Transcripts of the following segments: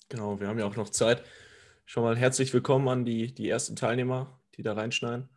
Genau, wir haben ja auch noch Zeit. Schon mal herzlich willkommen an die ersten Teilnehmer, die da reinschneiden.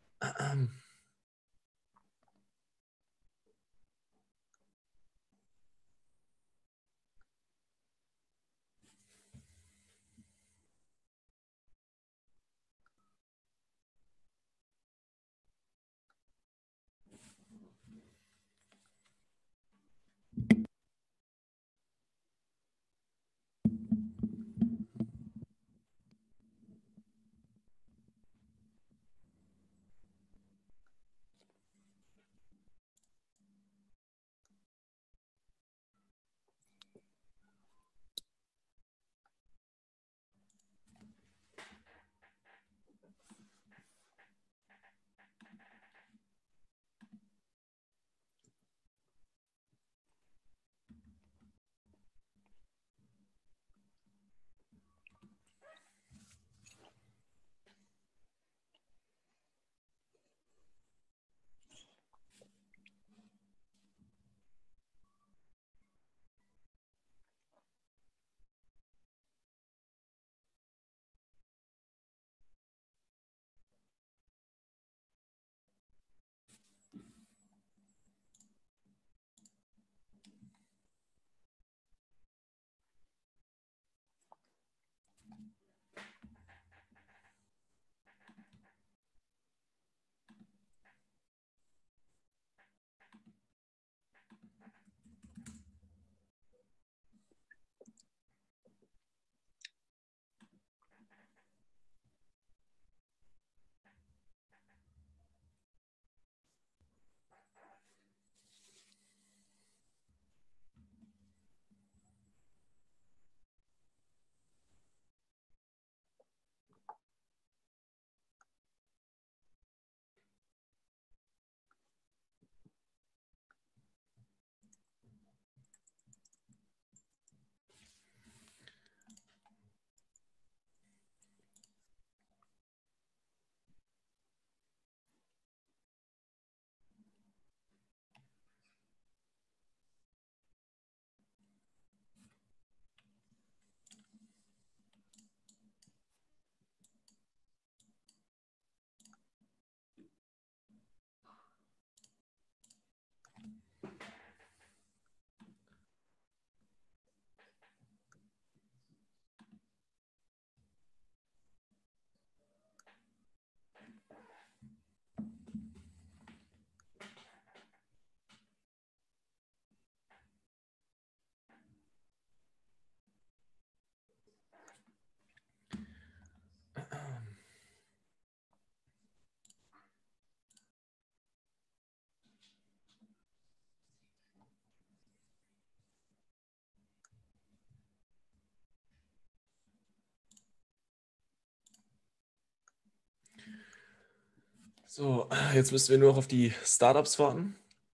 So, jetzt müssen wir nur noch auf die Startups warten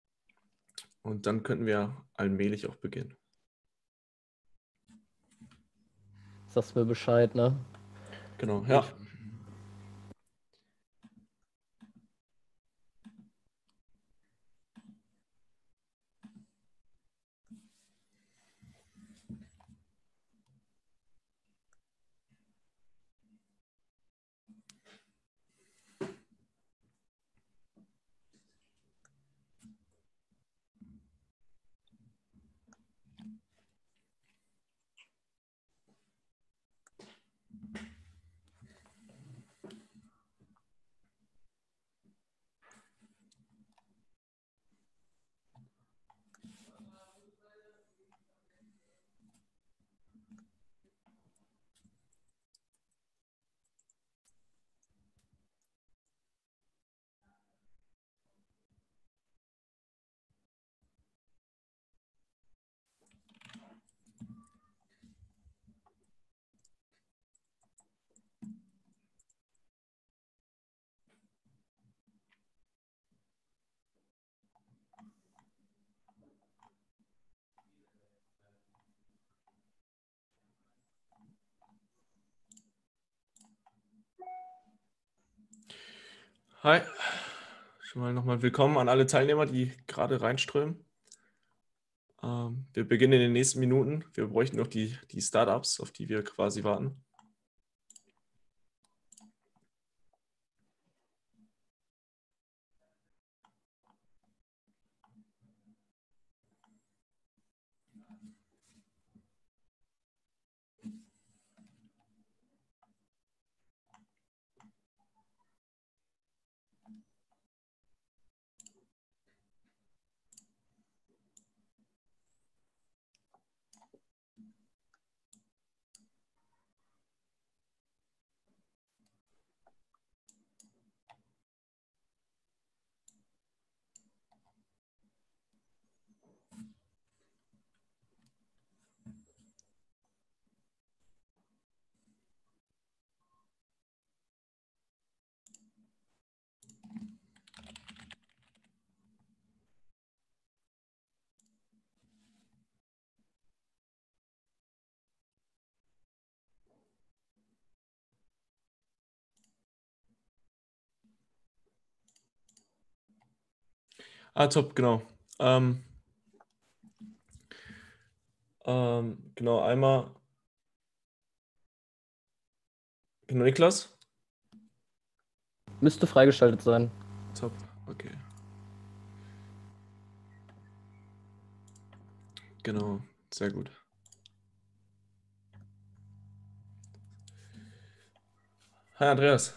und dann könnten wir allmählich auch beginnen. Sagst mir Bescheid, ne? Genau, ja. Hi, schon mal nochmal willkommen an alle Teilnehmer, die gerade reinströmen. Wir beginnen in den nächsten Minuten. Wir bräuchten noch die Startups, auf die wir quasi warten. Top, genau. Genau, einmal. Genau, Niklas? Müsste freigeschaltet sein. Top, okay. Genau, sehr gut. Hi, Andreas.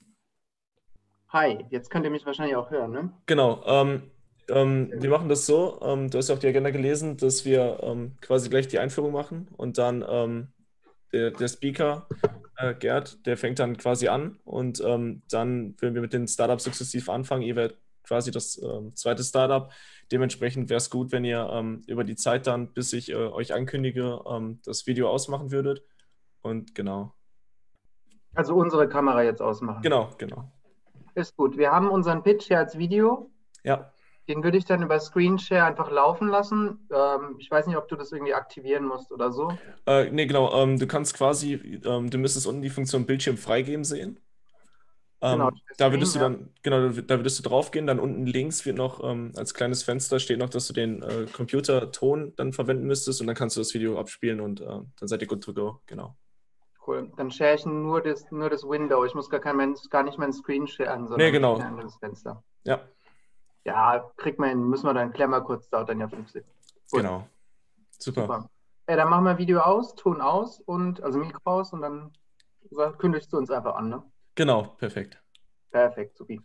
Hi, jetzt könnt ihr mich wahrscheinlich auch hören, ne? Genau, wir machen das so, du hast ja auch die Agenda gelesen, dass wir quasi gleich die Einführung machen und dann der Speaker, Gerd, der fängt dann quasi an und dann werden wir mit den Startups sukzessiv anfangen. Ihr werdet quasi das zweite Startup. Dementsprechend wäre es gut, wenn ihr über die Zeit dann, bis ich euch ankündige, das Video ausmachen würdet. Und genau. Also unsere Kamera jetzt ausmachen. Genau. Ist gut. Wir haben unseren Pitch hier als Video. Ja. Den würde ich dann über Screenshare einfach laufen lassen. Ich weiß nicht, ob du das irgendwie aktivieren musst oder so. Nee, genau. Du kannst quasi, du müsstest unten die Funktion Bildschirm freigeben sehen. Genau, Da würdest du Stream, dann, genau, da würdest du draufgehen, dann unten links wird noch als kleines Fenster steht noch, dass du den Computerton dann verwenden müsstest und dann kannst du das Video abspielen und dann seid ihr good to go, genau. Cool. Dann share ich nur das Window. Ich muss gar nicht meinen Screen sharen, Nee, sondern genau. ein anderes Fenster. Ja, Ja, kriegt man hin. Müssen wir dann klemmen kurz, dauert dann ja 5 Sekunden. genau. Super. Dann machen wir Video aus, Ton aus und also Mikro aus und dann kündigst du uns einfach an, ne? Genau, perfekt. Perfekt, supi.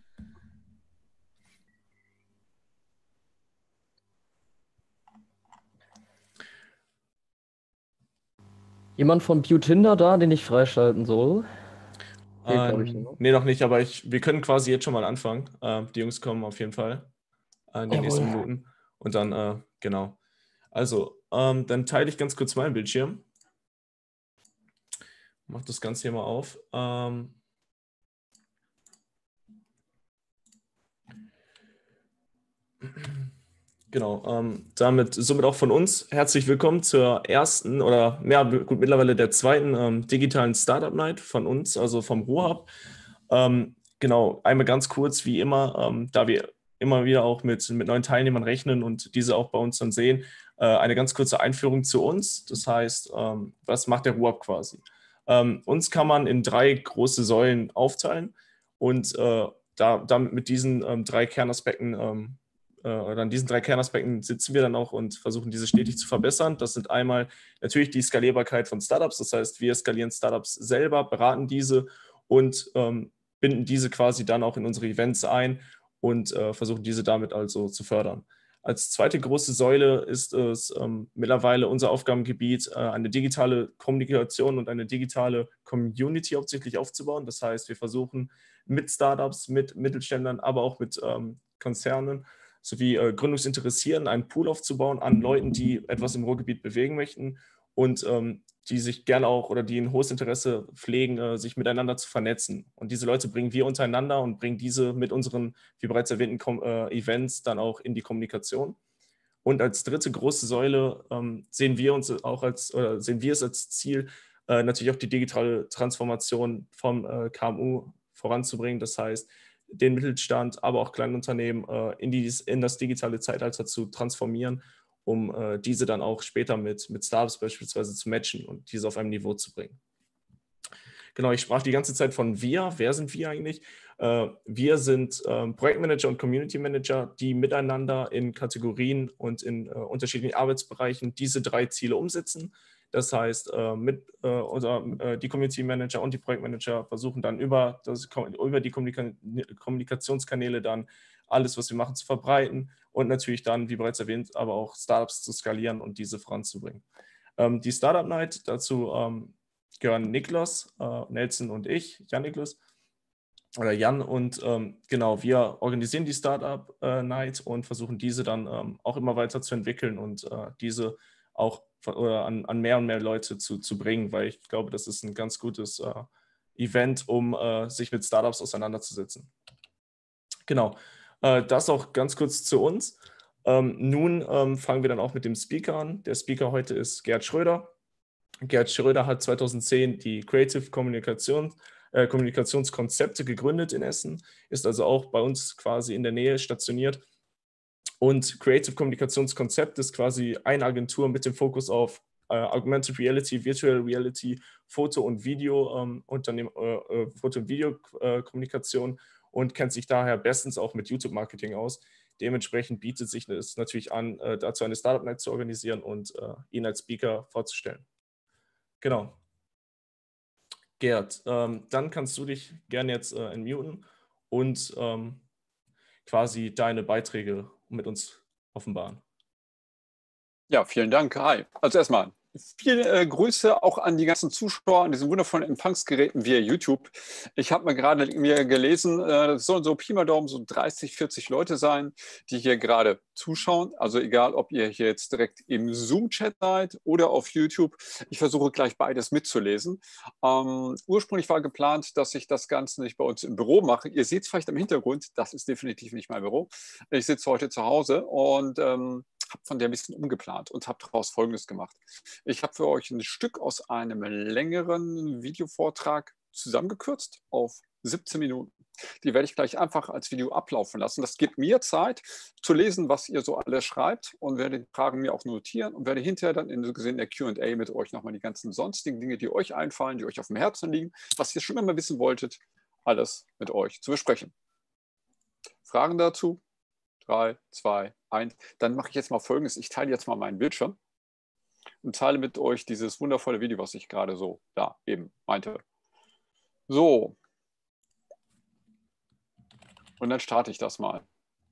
Jemand von Butinder da, den ich freischalten soll? Geht, glaube ich, nicht. Nee, noch nicht, aber wir können quasi jetzt schon mal anfangen. Die Jungs kommen auf jeden Fall in den nächsten Minuten. Und dann, genau. Also, dann teile ich ganz kurz meinen Bildschirm. Mach das Ganze hier mal auf. Genau, somit auch von uns herzlich willkommen zur ersten oder ja, gut, mittlerweile der zweiten digitalen Startup Night von uns, also vom RuhrHub. Genau, einmal ganz kurz, wie immer, da wir immer wieder auch mit neuen Teilnehmern rechnen und diese auch bei uns dann sehen, eine ganz kurze Einführung zu uns. Das heißt, was macht der RuhrHub quasi? Uns kann man in 3 große Säulen aufteilen und damit mit diesen 3 Kernaspekten oder an diesen 3 Kernaspekten sitzen wir dann auch und versuchen, diese stetig zu verbessern. Das sind einmal natürlich die Skalierbarkeit von Startups. Das heißt, wir skalieren Startups selber, beraten diese und binden diese quasi dann auch in unsere Events ein und versuchen diese damit also zu fördern. Als zweite große Säule ist es mittlerweile unser Aufgabengebiet, eine digitale Kommunikation und eine digitale Community hauptsächlich aufzubauen. Das heißt, wir versuchen mit Startups, mit Mittelständlern, aber auch mit Konzernen sowie Gründungsinteressierten einen Pool aufzubauen an Leuten, die etwas im Ruhrgebiet bewegen möchten und die sich gerne auch oder die ein hohes Interesse pflegen, sich miteinander zu vernetzen. Und diese Leute bringen wir untereinander und bringen diese mit unseren, wie bereits erwähnten, Events dann auch in die Kommunikation. Und als dritte große Säule sehen wir es als Ziel, natürlich auch die digitale Transformation vom KMU voranzubringen. Das heißt, den Mittelstand, aber auch kleine Unternehmen in das digitale Zeitalter zu transformieren um diese dann auch später mit Startups beispielsweise zu matchen und diese auf einem Niveau zu bringen. Genau, ich sprach die ganze Zeit von wir. Wer sind wir eigentlich? Wir sind Projektmanager und Community Manager, die miteinander in Kategorien und in unterschiedlichen Arbeitsbereichen diese 3 Ziele umsetzen. Das heißt, die Community Manager und die Projektmanager versuchen dann über die Kommunikationskanäle dann alles, was wir machen, zu verbreiten und natürlich dann, wie bereits erwähnt, aber auch Startups zu skalieren und diese voranzubringen. Die Startup Night, dazu gehören Niklas, Nelson und ich, Jan, und genau, wir organisieren die Startup Night und versuchen diese dann auch immer weiter zu entwickeln und diese auch an mehr und mehr Leute zu bringen, weil ich glaube, das ist ein ganz gutes Event, um sich mit Startups auseinanderzusetzen. Genau, das auch ganz kurz zu uns. Nun fangen wir dann auch mit dem Speaker an. Der Speaker heute ist Gerd Schröder. Gerd Schröder hat 2010 die Creative Kommunikationskonzepte gegründet in Essen, ist also auch bei uns quasi in der Nähe stationiert. Und Creative Kommunikationskonzept ist quasi eine Agentur mit dem Fokus auf Augmented Reality, Virtual Reality, Foto- und Videokommunikation und kennt sich daher bestens auch mit YouTube-Marketing aus. Dementsprechend bietet sich es natürlich an, dazu eine Startup Night zu organisieren und ihn als Speaker vorzustellen. Genau. Gerd, dann kannst du dich gerne jetzt entmuten und quasi deine Beiträge mit uns offenbaren. Ja, vielen Dank. Hi. Also erstmal viele Grüße auch an die ganzen Zuschauer an diesen wundervollen Empfangsgeräten via YouTube. Ich habe mal gerade gelesen, es sollen so Pi mal Daumen so 30, 40 Leute sein, die hier gerade zuschauen. Also egal, ob ihr hier jetzt direkt im Zoom-Chat seid oder auf YouTube. Ich versuche gleich beides mitzulesen. Ursprünglich war geplant, dass ich das Ganze nicht bei uns im Büro mache. Ihr seht es vielleicht im Hintergrund, das ist definitiv nicht mein Büro. Ich sitze heute zu Hause und habe von der ein bisschen umgeplant und habe daraus Folgendes gemacht. Ich habe für euch ein Stück aus einem längeren Videovortrag zusammengekürzt auf 17 Minuten. Die werde ich gleich einfach als Video ablaufen lassen. Das gibt mir Zeit zu lesen, was ihr so alles schreibt und werde die Fragen mir auch notieren und werde hinterher dann in der Q&A mit euch nochmal die ganzen sonstigen Dinge, die euch einfallen, die euch auf dem Herzen liegen, was ihr schon immer wissen wolltet, alles mit euch zu besprechen. Fragen dazu? 3, 2, 1. Dann mache ich jetzt mal Folgendes. Ich teile jetzt mal meinen Bildschirm und teile mit euch dieses wundervolle Video, was ich gerade so da eben meinte. So. Und dann starte ich das mal.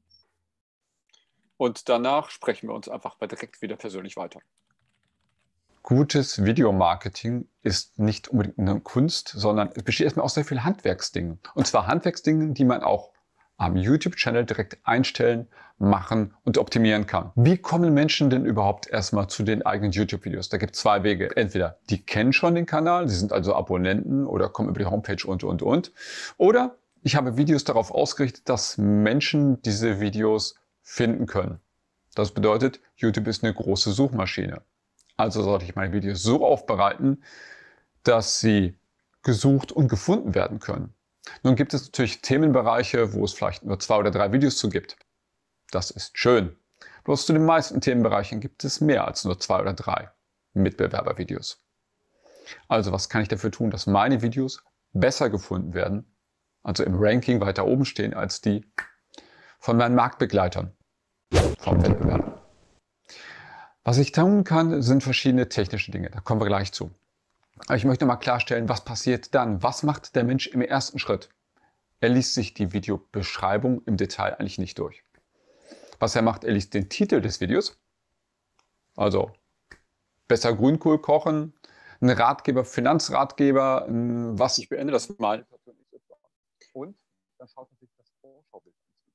Und danach sprechen wir uns einfach direkt wieder persönlich weiter. Gutes Videomarketing ist nicht unbedingt eine Kunst, sondern es besteht erstmal aus sehr vielen Handwerksdingen. Und zwar Handwerksdingen, die man auch am YouTube-Channel direkt einstellen, machen und optimieren kann. Wie kommen Menschen denn überhaupt erstmal zu den eigenen YouTube-Videos? Da gibt es 2 Wege. Entweder die kennen schon den Kanal, sie sind also Abonnenten oder kommen über die Homepage und. Oder ich habe Videos darauf ausgerichtet, dass Menschen diese Videos finden können. Das bedeutet, YouTube ist eine große Suchmaschine. Also sollte ich meine Videos so aufbereiten, dass sie gesucht und gefunden werden können. Nun gibt es natürlich Themenbereiche, wo es vielleicht nur 2 oder 3 Videos zu gibt. Das ist schön. Bloß zu den meisten Themenbereichen gibt es mehr als nur 2 oder 3 Mitbewerbervideos. Also was kann ich dafür tun, dass meine Videos besser gefunden werden, also im Ranking weiter oben stehen als die von meinen Marktbegleitern vom Wettbewerb? Was ich tun kann, sind verschiedene technische Dinge. Da kommen wir gleich zu. Aber ich möchte mal klarstellen, was passiert dann? Was macht der Mensch im ersten Schritt? Er liest sich die Videobeschreibung im Detail eigentlich nicht durch. Was er macht, er liest den Titel des Videos. Also besser Grünkohl kochen, ein Ratgeber, Finanzratgeber, was ich beende das mal. Und dann schaut er sich das Vorschaubild an.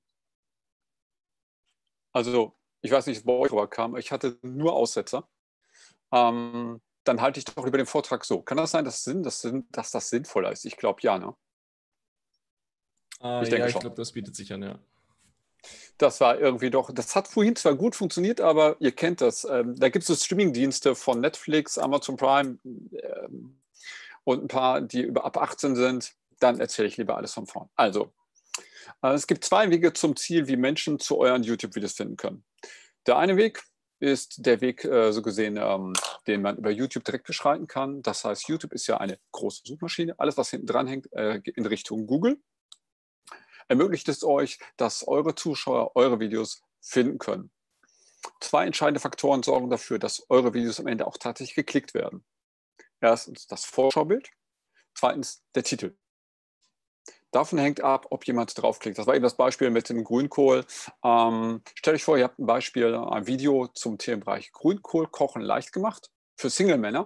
Also ich weiß nicht, wo ich rüberkam. Ich hatte nur Aussetzer. Dann halte ich doch über den Vortrag so. Kann das sein, dass das sinnvoller ist? Ich glaube ja, ne? Ich glaube, das bietet sich an, ja. Das war irgendwie doch, das hat vorhin zwar gut funktioniert, aber ihr kennt das. Da gibt es so Streaming-Dienste von Netflix, Amazon Prime und ein paar, die ab 18 sind. Dann erzähle ich lieber alles von vorn. Also, es gibt 2 Wege zum Ziel, wie Menschen zu euren YouTube-Videos finden können. Der eine Weg, ist der Weg so gesehen, den man über YouTube direkt beschreiten kann. Das heißt, YouTube ist ja eine große Suchmaschine. Alles, was hinten dran hängt, geht in Richtung Google. Ermöglicht es euch, dass eure Zuschauer eure Videos finden können. 2 entscheidende Faktoren sorgen dafür, dass eure Videos am Ende auch tatsächlich geklickt werden. Erstens das Vorschaubild, zweitens der Titel. Davon hängt ab, ob jemand draufklickt. Das war eben das Beispiel mit dem Grünkohl. Stellt euch vor, ihr habt ein Video zum Themenbereich Grünkohl kochen leicht gemacht für Single-Männer.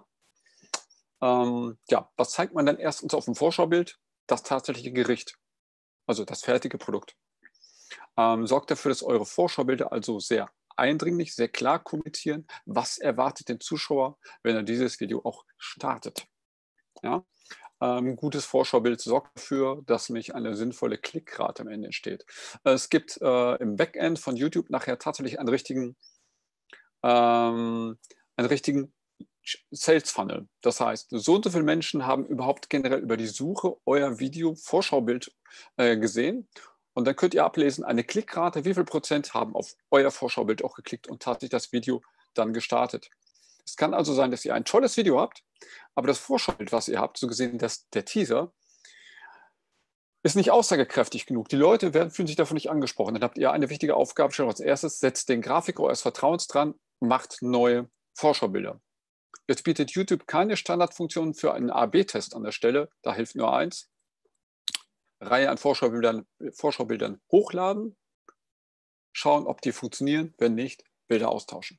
Ja, was zeigt man dann erstens auf dem Vorschaubild? Das tatsächliche Gericht, also das fertige Produkt. Sorgt dafür, dass eure Vorschaubilder also sehr eindringlich, sehr klar kommunizieren, was erwartet den Zuschauer, wenn er dieses Video auch startet. Ja? Ein gutes Vorschaubild sorgt dafür, dass nämlich eine sinnvolle Klickrate am Ende entsteht. Es gibt im Backend von YouTube nachher tatsächlich einen richtigen Sales Funnel. Das heißt, so und so viele Menschen haben überhaupt generell über die Suche euer Video Vorschaubild gesehen. Und dann könnt ihr ablesen, eine Klickrate, wie viel Prozent haben auf euer Vorschaubild auch geklickt und tatsächlich das Video dann gestartet. Es kann also sein, dass ihr ein tolles Video habt, aber das Vorschaubild, was ihr habt, so gesehen, der Teaser, ist nicht aussagekräftig genug. Die Leute fühlen sich davon nicht angesprochen. Dann habt ihr eine wichtige Aufgabenstellung. Als erstes setzt den Grafiker eures Vertrauens dran, macht neue Vorschaubilder. Jetzt bietet YouTube keine Standardfunktion für einen A/B-Test an der Stelle. Da hilft nur eins. Reihe an Vorschaubildern hochladen, schauen, ob die funktionieren. Wenn nicht, Bilder austauschen.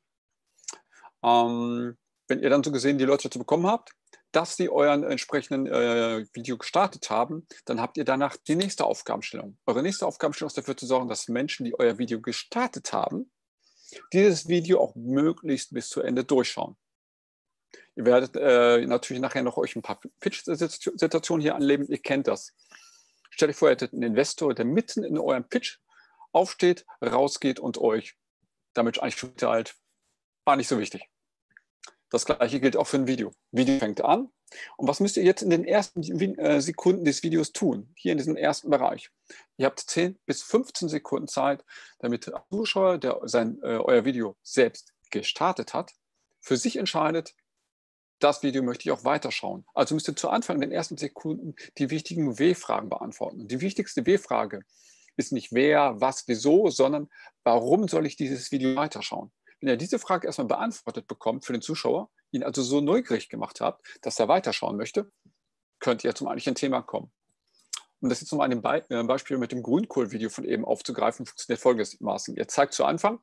Wenn ihr dann so gesehen die Leute dazu bekommen habt, dass sie euren entsprechenden Video gestartet haben, dann habt ihr danach die nächste Aufgabenstellung. Eure nächste Aufgabenstellung ist dafür zu sorgen, dass Menschen, die euer Video gestartet haben, dieses Video auch möglichst bis zu Ende durchschauen. Ihr werdet natürlich nachher noch euch ein paar Pitch-Situationen hier anleben. Ihr kennt das. Stellt euch vor, ihr hättet einen Investor, der mitten in eurem Pitch aufsteht, rausgeht und euch damit eigentlich mitteilt, war nicht so wichtig. Das gleiche gilt auch für ein Video. Video fängt an. Und was müsst ihr jetzt in den ersten Sekunden des Videos tun? Hier in diesem ersten Bereich. Ihr habt 10 bis 15 Sekunden Zeit, damit der Zuschauer, der euer Video selbst gestartet hat, für sich entscheidet, das Video möchte ich auch weiterschauen. Also müsst ihr zu Anfang in den ersten Sekunden die wichtigen W-Fragen beantworten. Und die wichtigste W-Frage ist nicht wer, was, wieso, sondern warum soll ich dieses Video weiterschauen? Wenn ihr diese Frage erstmal beantwortet bekommt für den Zuschauer, ihn also so neugierig gemacht habt, dass er weiterschauen möchte, könnt ihr zum eigentlichen Thema kommen. Um das jetzt noch ein Beispiel mit dem Grünkohl-Video von eben aufzugreifen, funktioniert folgendermaßen. Ihr zeigt zu Anfang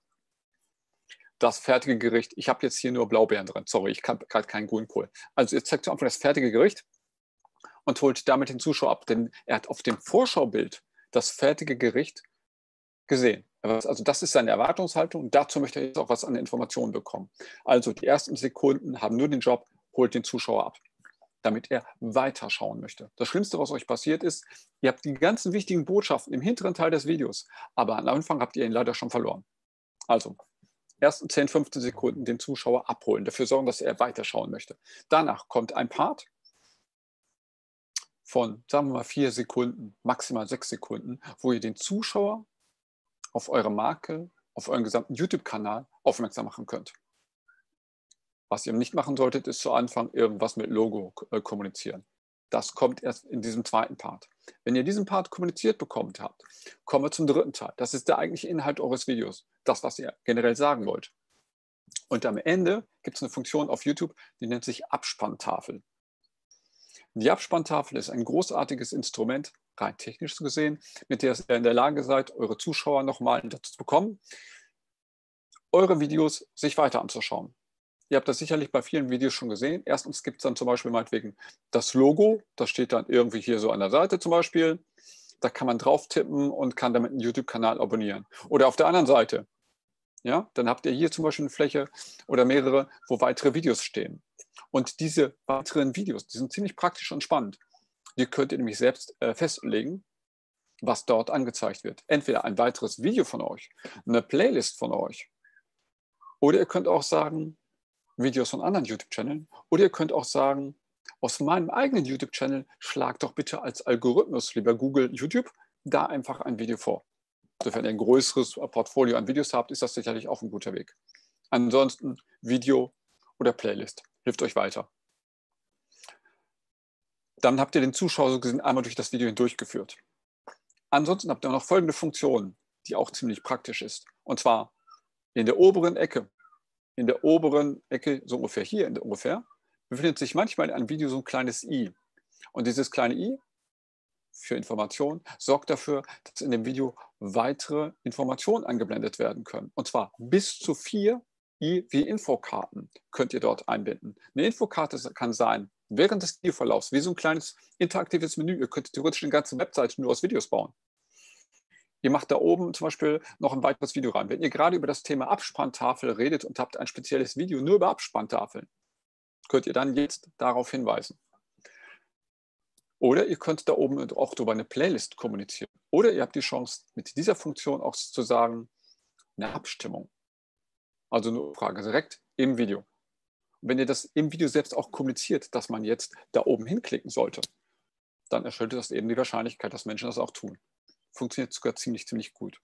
das fertige Gericht. Ich habe jetzt hier nur Blaubeeren drin. Sorry, ich kann gerade keinen Grünkohl. Also ihr zeigt zu Anfang das fertige Gericht und holt damit den Zuschauer ab, denn er hat auf dem Vorschaubild das fertige Gericht gesehen. Also das ist seine Erwartungshaltung und dazu möchte er jetzt auch was an Informationen bekommen. Also die ersten Sekunden haben nur den Job, holt den Zuschauer ab, damit er weiterschauen möchte. Das Schlimmste, was euch passiert ist, ihr habt die ganzen wichtigen Botschaften im hinteren Teil des Videos, aber am Anfang habt ihr ihn leider schon verloren. Also ersten 10, 15 Sekunden den Zuschauer abholen, dafür sorgen, dass er weiterschauen möchte. Danach kommt ein Part von, sagen wir mal, 4 Sekunden, maximal 6 Sekunden, wo ihr den Zuschauer auf eure Marke, auf euren gesamten YouTube-Kanal aufmerksam machen könnt. Was ihr nicht machen solltet, ist zu Anfang irgendwas mit Logo kommunizieren. Das kommt erst in diesem zweiten Part. Wenn ihr diesen Part kommuniziert bekommen habt, kommen wir zum dritten Teil. Das ist der eigentliche Inhalt eures Videos. Das, was ihr generell sagen wollt. Und am Ende gibt es eine Funktion auf YouTube, die nennt sich Abspanntafel. Die Abspanntafel ist ein großartiges Instrument, rein technisch gesehen, mit der ihr in der Lage seid, eure Zuschauer nochmal dazu zu bekommen, eure Videos sich weiter anzuschauen. Ihr habt das sicherlich bei vielen Videos schon gesehen. Erstens gibt es dann zum Beispiel meinetwegen das Logo. Das steht dann irgendwie hier so an der Seite zum Beispiel. Da kann man drauf tippen und kann damit einen YouTube-Kanal abonnieren. Oder auf der anderen Seite, ja, dann habt ihr hier zum Beispiel eine Fläche oder mehrere, wo weitere Videos stehen. Und diese weiteren Videos, die sind ziemlich praktisch und spannend. Die könnt ihr nämlich selbst festlegen, was dort angezeigt wird. Entweder ein weiteres Video von euch, eine Playlist von euch. Oder ihr könnt auch sagen, Videos von anderen YouTube-Channeln. Oder ihr könnt auch sagen, aus meinem eigenen YouTube-Channel schlagt doch bitte als Algorithmus, lieber Google, YouTube, da einfach ein Video vor. Sofern ihr ein größeres Portfolio an Videos habt, ist das sicherlich auch ein guter Weg. Ansonsten Video oder Playlist. Hilft euch weiter. Dann habt ihr den Zuschauer so gesehen einmal durch das Video hindurchgeführt. Ansonsten habt ihr noch folgende Funktion, die auch ziemlich praktisch ist. Und zwar in der oberen Ecke, so ungefähr hier, befindet sich manchmal in einem Video so ein kleines i. Und dieses kleine i für Informationen sorgt dafür, dass in dem Video weitere Informationen eingeblendet werden können. Und zwar bis zu 4 i wie Infokarten könnt ihr dort einbinden. Eine Infokarte kann sein, während des Videoverlaufs, wie so ein kleines interaktives Menü. Ihr könnt theoretisch eine ganze Webseite nur aus Videos bauen. Ihr macht da oben zum Beispiel noch ein weiteres Video rein. Wenn ihr gerade über das Thema Abspanntafel redet und habt ein spezielles Video nur über Abspanntafeln, könnt ihr dann jetzt darauf hinweisen. Oder ihr könnt da oben auch über eine Playlist kommunizieren. Oder ihr habt die Chance, mit dieser Funktion auch sozusagen eine Abstimmung, also eine Umfrage direkt im Video. Und wenn ihr das im Video selbst auch kommuniziert, dass man jetzt da oben hinklicken sollte, dann erhöht das eben die Wahrscheinlichkeit, dass Menschen das auch tun. Funktioniert sogar ziemlich gut.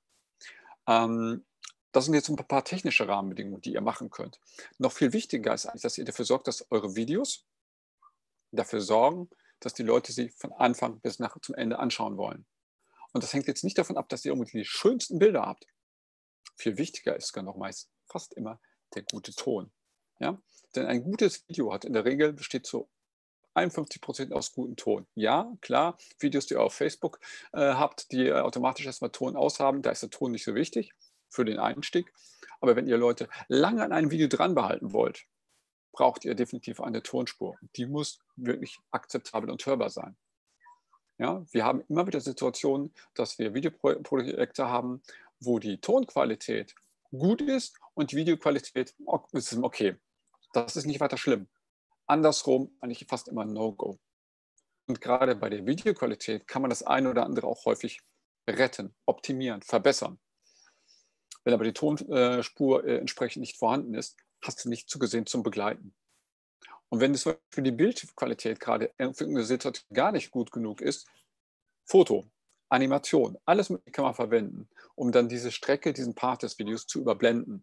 Das sind jetzt ein paar technische Rahmenbedingungen, die ihr machen könnt. Noch viel wichtiger ist eigentlich, dass ihr dafür sorgt, dass eure Videos dafür sorgen, dass die Leute sie von Anfang bis zum Ende anschauen wollen. Und das hängt jetzt nicht davon ab, dass ihr irgendwie die schönsten Bilder habt. Viel wichtiger ist noch fast immer der gute Ton. Ja? Denn ein gutes Video hat in der Regel, besteht zu 51% aus gutem Ton. Ja, klar, Videos, die ihr auf Facebook habt, die automatisch erstmal Ton aushaben, da ist der Ton nicht so wichtig für den Einstieg. Aber wenn ihr Leute lange an einem Video dran behalten wollt, braucht ihr definitiv eine Tonspur. Die muss wirklich akzeptabel und hörbar sein. Ja, wir haben immer wieder Situationen, dass wir Videoprojekte haben, wo die Tonqualität gut ist und die Videoqualität ist okay. Das ist nicht weiter schlimm. Andersrum eigentlich fast immer ein No-Go. Und gerade bei der Videoqualität kann man das eine oder andere auch häufig retten, optimieren, verbessern. Wenn aber die Tonspur entsprechend nicht vorhanden ist, hast du nicht zugesehen zum Begleiten. Und wenn zum Beispiel die Bildqualität gerade für irgendeine Situation gar nicht gut genug ist, Foto, Animation, alles kann man verwenden, um dann diese Strecke, diesen Part des Videos zu überblenden.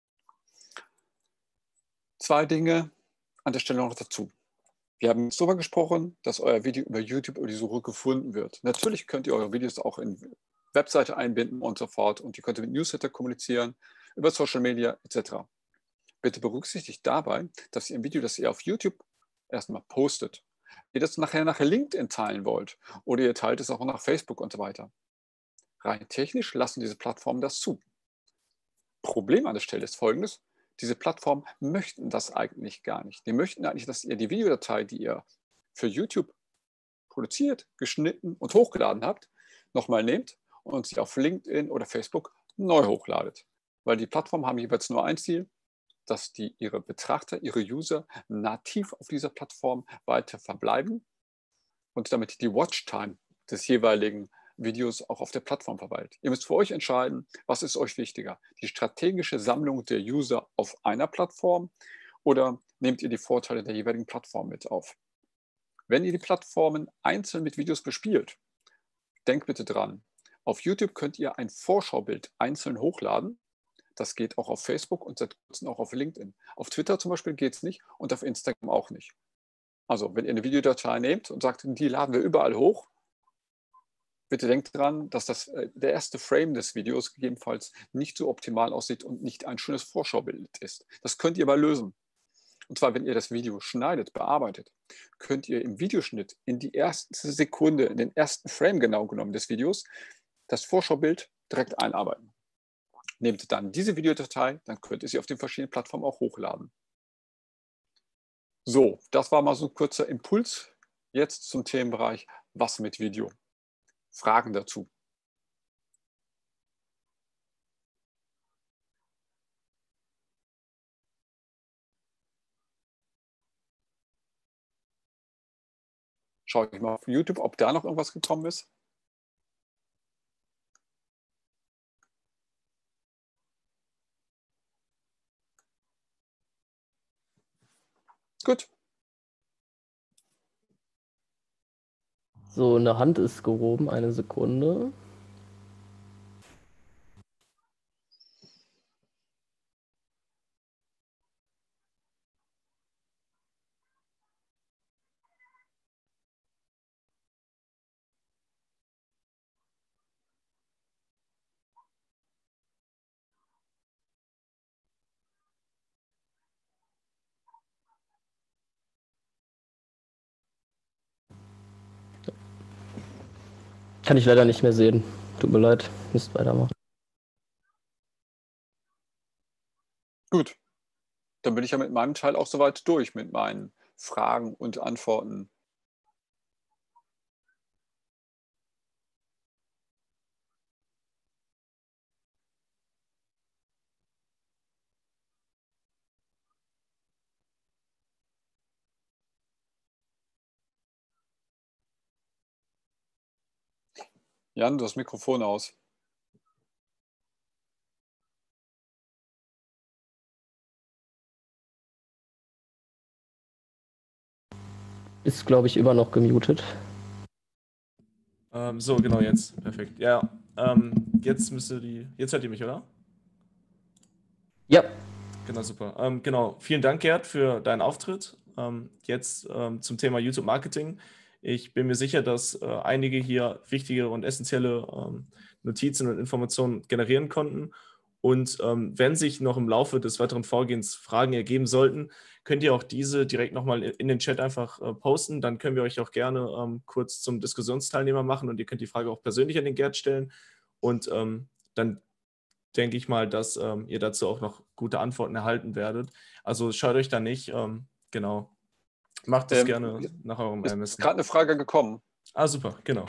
2 Dinge an der Stelle noch dazu. Wir haben jetzt darüber gesprochen, dass euer Video über YouTube über die Suche gefunden wird. Natürlich könnt ihr eure Videos auch in Webseite einbinden und so fort und ihr könnt mit Newsletter kommunizieren, über Social Media etc. Bitte berücksichtigt dabei, dass ihr ein Video, das ihr auf YouTube erstmal postet, ihr das nachher nach LinkedIn teilen wollt oder ihr teilt es auch nach Facebook und so weiter. Rein technisch lassen diese Plattformen das zu. Problem an der Stelle ist folgendes: Diese Plattformen möchten das eigentlich gar nicht. Die möchten eigentlich, dass ihr die Videodatei, die ihr für YouTube produziert, geschnitten und hochgeladen habt, nochmal nehmt und sie auf LinkedIn oder Facebook neu hochladet. Weil die Plattformen haben jeweils nur ein Ziel, dass ihre Betrachter, ihre User nativ auf dieser Plattform weiter verbleiben und damit die Watchtime des jeweiligen Videos auch auf der Plattform verweilt. Ihr müsst für euch entscheiden, was ist euch wichtiger? Die strategische Sammlung der User auf einer Plattform oder nehmt ihr die Vorteile der jeweiligen Plattform mit auf? Wenn ihr die Plattformen einzeln mit Videos bespielt, denkt bitte dran, auf YouTube könnt ihr ein Vorschaubild einzeln hochladen. Das geht auch auf Facebook und seit kurzem auch auf LinkedIn. Auf Twitter zum Beispiel geht es nicht und auf Instagram auch nicht. Also wenn ihr eine Videodatei nehmt und sagt, die laden wir überall hoch, bitte denkt daran, dass der erste Frame des Videos gegebenenfalls nicht so optimal aussieht und nicht ein schönes Vorschaubild ist. Das könnt ihr aber lösen. Und zwar, wenn ihr das Video schneidet, bearbeitet, könnt ihr im Videoschnitt in die erste Sekunde, in den ersten Frame genau genommen des Videos, das Vorschaubild direkt einarbeiten. Nehmt dann diese Videodatei, dann könnt ihr sie auf den verschiedenen Plattformen auch hochladen. So, das war mal so ein kurzer Impuls jetzt zum Themenbereich Was mit Video? Fragen dazu? Schaue ich mal auf YouTube, ob da noch irgendwas gekommen ist. Gut. So, eine Hand ist gehoben, eine Sekunde. kann ich leider nicht mehr sehen. Tut mir leid, müsst weitermachen. Gut, dann bin ich ja mit meinem Teil auch soweit durch mit meinen Fragen und Antworten. Jan, du hast das Mikrofon aus. Ist, glaube ich, immer noch gemutet. So, genau, jetzt. Perfekt. Ja, jetzt jetzt hört ihr mich, oder? Ja, Genau, super. Genau, vielen Dank, Gerd, für deinen Auftritt. Jetzt zum Thema YouTube Marketing. Ich bin mir sicher, dass einige hier wichtige und essentielle Notizen und Informationen generieren konnten. Und wenn sich noch im Laufe des weiteren Vorgehens Fragen ergeben sollten, könnt ihr auch diese direkt nochmal in den Chat einfach posten. Dann können wir euch auch gerne kurz zum Diskussionsteilnehmer machen und ihr könnt die Frage auch persönlich an den Gerd stellen. Und dann denke ich mal, dass ihr dazu auch noch gute Antworten erhalten werdet. Also schaut euch da nicht, genau, macht das gerne nach eurem Ist Ermessen. gerade eine Frage gekommen. Ah, super, genau.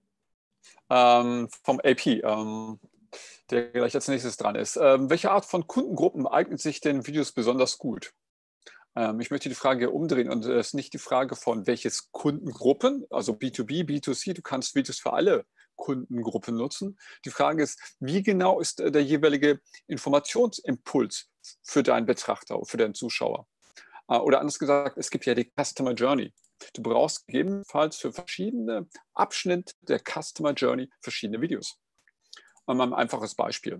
Vom AP, der gleich als nächstes dran ist. Welche Art von Kundengruppen eignet sich denn Videos besonders gut? Ich möchte die Frage umdrehen und es ist nicht die Frage von welches Kundengruppen, also B2B, B2C, du kannst Videos für alle Kundengruppen nutzen. Die Frage ist, wie genau ist der jeweilige Informationsimpuls für deinen Betrachter, für deinen Zuschauer? Oder anders gesagt, es gibt ja die Customer Journey. Du brauchst gegebenenfalls für verschiedene Abschnitte der Customer Journey verschiedene Videos. Mal ein einfaches Beispiel.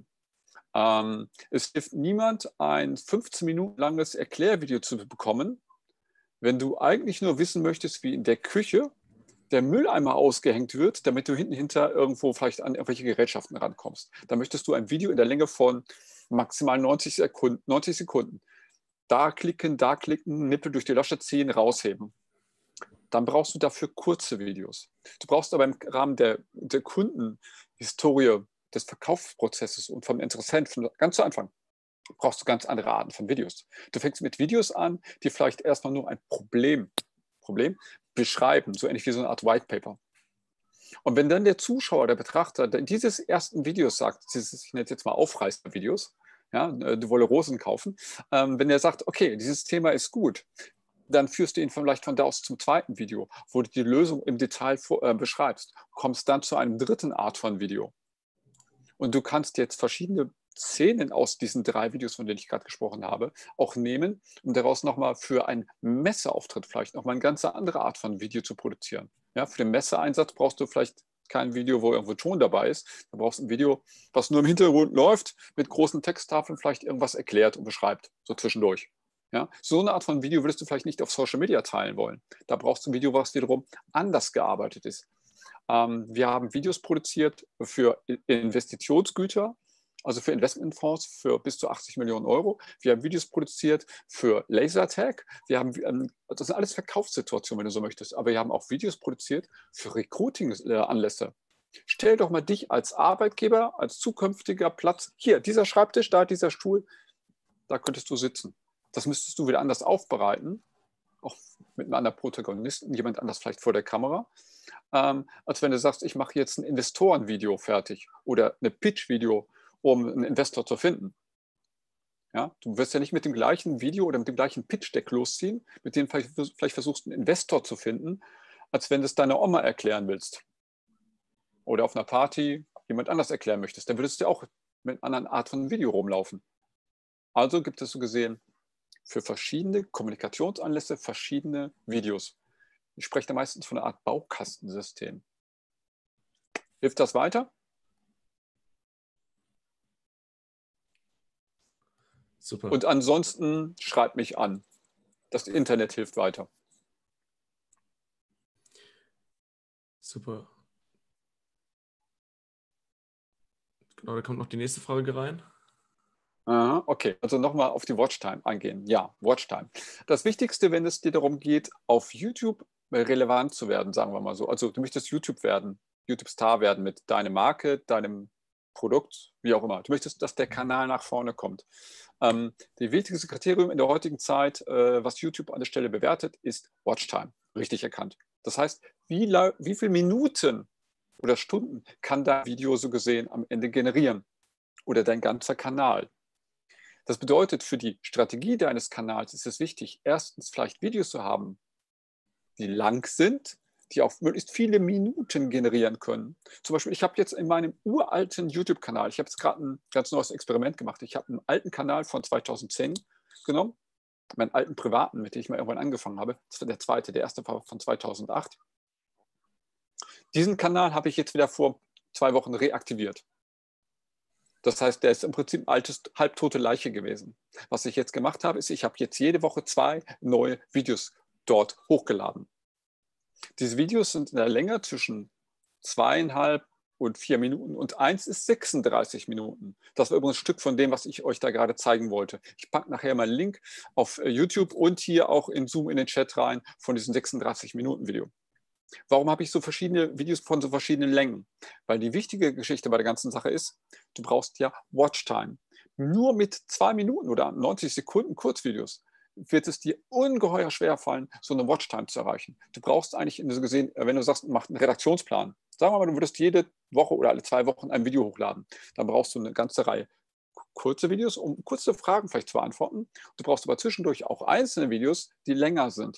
Es hilft niemand, ein 15 Minuten langes Erklärvideo zu bekommen, wenn du eigentlich nur wissen möchtest, wie in der Küche der Mülleimer ausgehängt wird, damit du hinter irgendwo vielleicht an irgendwelche Gerätschaften rankommst. Da möchtest du ein Video in der Länge von maximal 90 Sekunden. Da klicken, Nippel durch die Lasche ziehen, rausheben. Dann brauchst du dafür kurze Videos. Du brauchst aber im Rahmen der Kundenhistorie, des Verkaufsprozesses und vom Interessenten, von ganz zu Anfang, brauchst du ganz andere Arten von Videos. Du fängst mit Videos an, die vielleicht erstmal nur ein Problem beschreiben, so ähnlich wie so eine Art White Paper. Und wenn dann der Zuschauer, der Betrachter dieses ersten Videos sagt, ich nenne es jetzt mal Aufreißer-Videos, ja, du wolle Rosen kaufen, wenn er sagt, okay, dieses Thema ist gut, dann führst du ihn vielleicht von da aus zum zweiten Video, wo du die Lösung im Detail beschreibst, kommst dann zu einem dritten Art von Video. Und du kannst jetzt verschiedene Szenen aus diesen 3 Videos, von denen ich gerade gesprochen habe, auch nehmen, um daraus nochmal für einen Messeauftritt vielleicht nochmal eine ganz andere Art von Video zu produzieren. Ja, für den Messeeinsatz brauchst du vielleicht kein Video, wo irgendwo Ton dabei ist. Du brauchst ein Video, was nur im Hintergrund läuft, mit großen Texttafeln vielleicht irgendwas erklärt und beschreibt, so zwischendurch. Ja, so eine Art von Video würdest du vielleicht nicht auf Social Media teilen wollen. Da brauchst du ein Video, was wiederum anders gearbeitet ist. Wir haben Videos produziert für Investitionsgüter, also für Investmentfonds für bis zu 80 Millionen Euro. Wir haben Videos produziert für Lasertag. Das sind alles Verkaufssituationen, wenn du so möchtest. Aber wir haben auch Videos produziert für Recruiting-Anlässe. Stell doch mal dich als Arbeitgeber, als zukünftiger Platz, hier, dieser Schreibtisch, da dieser Stuhl, da könntest du sitzen. Das müsstest du wieder anders aufbereiten, auch mit einem anderen Protagonisten, jemand anders vielleicht vor der Kamera, als wenn du sagst, ich mache jetzt ein Investorenvideo fertig oder ein Pitch-Video, um einen Investor zu finden. Ja, du wirst ja nicht mit dem gleichen Video oder mit dem gleichen Pitch-Deck losziehen, mit dem vielleicht versuchst, einen Investor zu finden, als wenn du es deiner Oma erklären willst. Oder auf einer Party jemand anders erklären möchtest. Dann würdest du auch mit einer anderen Art von Video rumlaufen. Also gibt es so gesehen für verschiedene Kommunikationsanlässe verschiedene Videos. Ich spreche da meistens von einer Art Baukastensystem. Hilft das weiter? Super. Und ansonsten schreibt mich an. Das Internet hilft weiter. Super. Genau, da kommt noch die nächste Frage rein. Aha, okay, also nochmal auf die Watchtime eingehen. Ja, Watchtime. Das Wichtigste, wenn es dir darum geht, auf YouTube relevant zu werden, sagen wir mal so. Also du möchtest YouTube werden. YouTube-Star werden mit deiner Marke, deinem Produkt, wie auch immer. Du möchtest, dass der Kanal nach vorne kommt. Die wichtigste Kriterium in der heutigen Zeit, was YouTube an der Stelle bewertet, ist Watchtime. Richtig erkannt. Das heißt, wie viele Minuten oder Stunden kann dein Video so gesehen am Ende generieren? Oder dein ganzer Kanal? Das bedeutet, für die Strategie deines Kanals ist es wichtig, erstens vielleicht Videos zu haben, die lang sind, die auch möglichst viele Minuten generieren können. Zum Beispiel, ich habe jetzt in meinem uralten YouTube-Kanal, ich habe jetzt gerade ein ganz neues Experiment gemacht. Ich habe einen alten Kanal von 2010 genommen, meinen alten privaten, mit dem ich mal irgendwann angefangen habe. Das war der zweite, der erste war von 2008. Diesen Kanal habe ich jetzt wieder vor 2 Wochen reaktiviert. Das heißt, der ist im Prinzip eine altes, halbtote Leiche gewesen. Was ich jetzt gemacht habe, ist, ich habe jetzt jede Woche 2 neue Videos dort hochgeladen. Diese Videos sind in der Länge zwischen 2,5 und 4 Minuten und eins ist 36 Minuten. Das war übrigens ein Stück von dem, was ich euch da gerade zeigen wollte. Ich packe nachher mal einen Link auf YouTube und hier auch in Zoom in den Chat rein von diesem 36-Minuten-Video. Warum habe ich so verschiedene Videos von so verschiedenen Längen? Weil die wichtige Geschichte bei der ganzen Sache ist, du brauchst ja Watchtime. Nur mit 2 Minuten oder 90 Sekunden Kurzvideos wird es dir ungeheuer schwer fallen, so eine Watchtime zu erreichen. Du brauchst eigentlich, so gesehen, wenn du sagst, mach einen Redaktionsplan. Sagen wir mal, du würdest jede Woche oder alle 2 Wochen ein Video hochladen. Dann brauchst du eine ganze Reihe kurze Videos, um kurze Fragen vielleicht zu beantworten. Du brauchst aber zwischendurch auch einzelne Videos, die länger sind,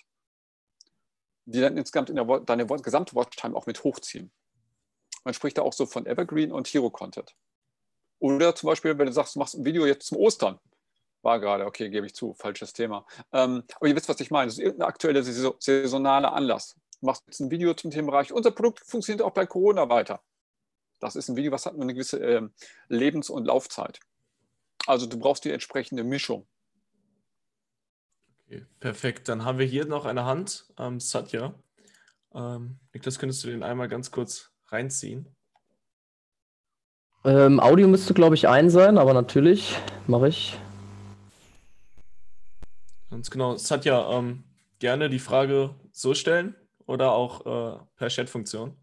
die dann insgesamt in deine gesamte Watchtime auch mit hochziehen. Man spricht da auch so von Evergreen und Hero-Content. Oder zum Beispiel, wenn du sagst, du machst ein Video jetzt zum Ostern. War gerade, okay, gebe ich zu, falsches Thema. Aber ihr wisst, was ich meine. Das ist irgendein aktueller saisonaler Anlass. Du machst jetzt ein Video zum Themenbereich. Unser Produkt funktioniert auch bei Corona weiter. Das ist ein Video, was hat nur eine gewisse Lebens- und Laufzeit. Also du brauchst die entsprechende Mischung. Okay, perfekt. Dann haben wir hier noch eine Hand, Satya. Niklas, könntest du den einmal ganz kurz reinziehen? Audio müsste, glaube ich, ein sein, aber natürlich mache ich. Ganz genau. Satya, gerne die Frage so stellen oder auch per Chat-Funktion.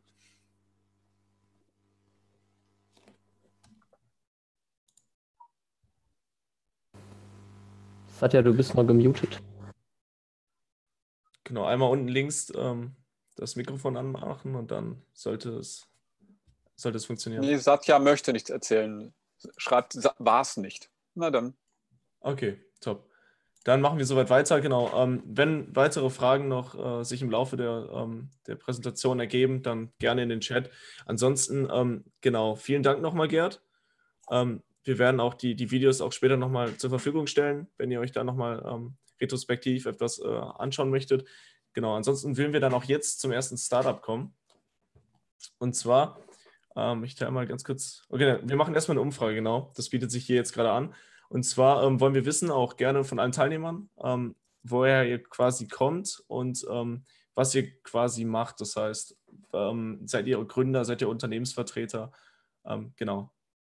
Satya, du bist mal gemutet. Genau, einmal unten links das Mikrofon anmachen und dann sollte es funktionieren. Nee, Satya möchte nichts erzählen. Schreibt, war es nicht. Na dann. Okay, top. Dann machen wir soweit weiter. Genau. Wenn weitere Fragen noch sich im Laufe der Präsentation ergeben, dann gerne in den Chat. Ansonsten, genau, vielen Dank nochmal, Gerd. Wir werden auch die Videos auch später nochmal zur Verfügung stellen, wenn ihr euch da nochmal retrospektiv etwas anschauen möchtet. Genau, ansonsten würden wir dann auch jetzt zum ersten Startup kommen. Und zwar, ich teile mal ganz kurz, okay, wir machen erstmal eine Umfrage, genau. Das bietet sich hier jetzt gerade an. Und zwar wollen wir wissen, auch gerne von allen Teilnehmern, woher ihr quasi kommt und was ihr quasi macht. Das heißt, seid ihr Gründer, seid ihr Unternehmensvertreter? Genau.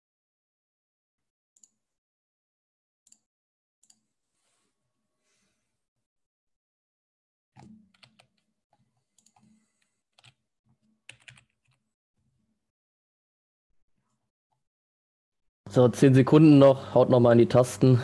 So, 10 Sekunden noch, haut noch mal in die Tasten.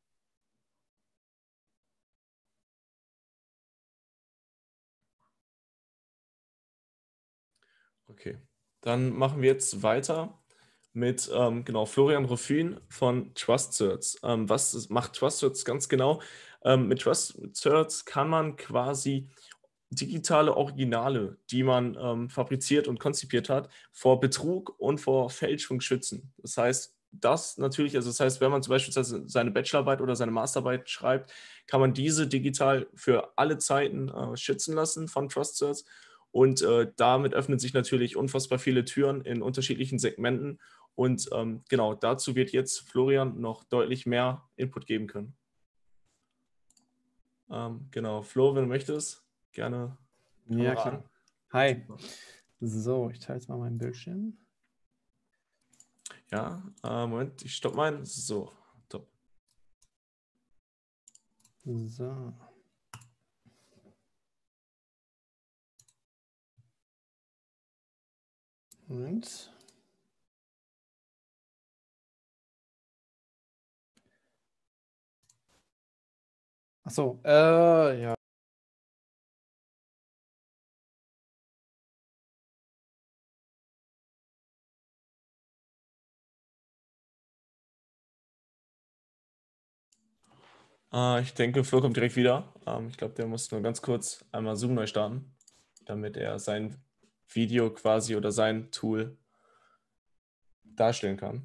Okay, dann machen wir jetzt weiter mit genau, Florian Ruffin von TrustCerts. Macht TrustCerts ganz genau? Mit TrustCerts kann man quasi digitale Originale, die man fabriziert und konzipiert hat, vor Betrug und vor Fälschung schützen. Das heißt, wenn man zum Beispiel seine Bachelorarbeit oder seine Masterarbeit schreibt, kann man diese digital für alle Zeiten schützen lassen von TrustCerts. Und damit öffnen sich natürlich unfassbar viele Türen in unterschiedlichen Segmenten. Und genau dazu wird jetzt Florian noch deutlich mehr Input geben können. Genau, Flo, wenn du möchtest, gerne. Ja, klar. Hi. So, ich teile jetzt mal meinen Bildschirm. Ja, Moment, ich stopp mal. So, top. So. Moment. Achso, ja. Ich denke, Flo kommt direkt wieder. Ich glaube, der muss nur ganz kurz einmal Zoom neu starten, damit er sein Video quasi oder sein Tool darstellen kann.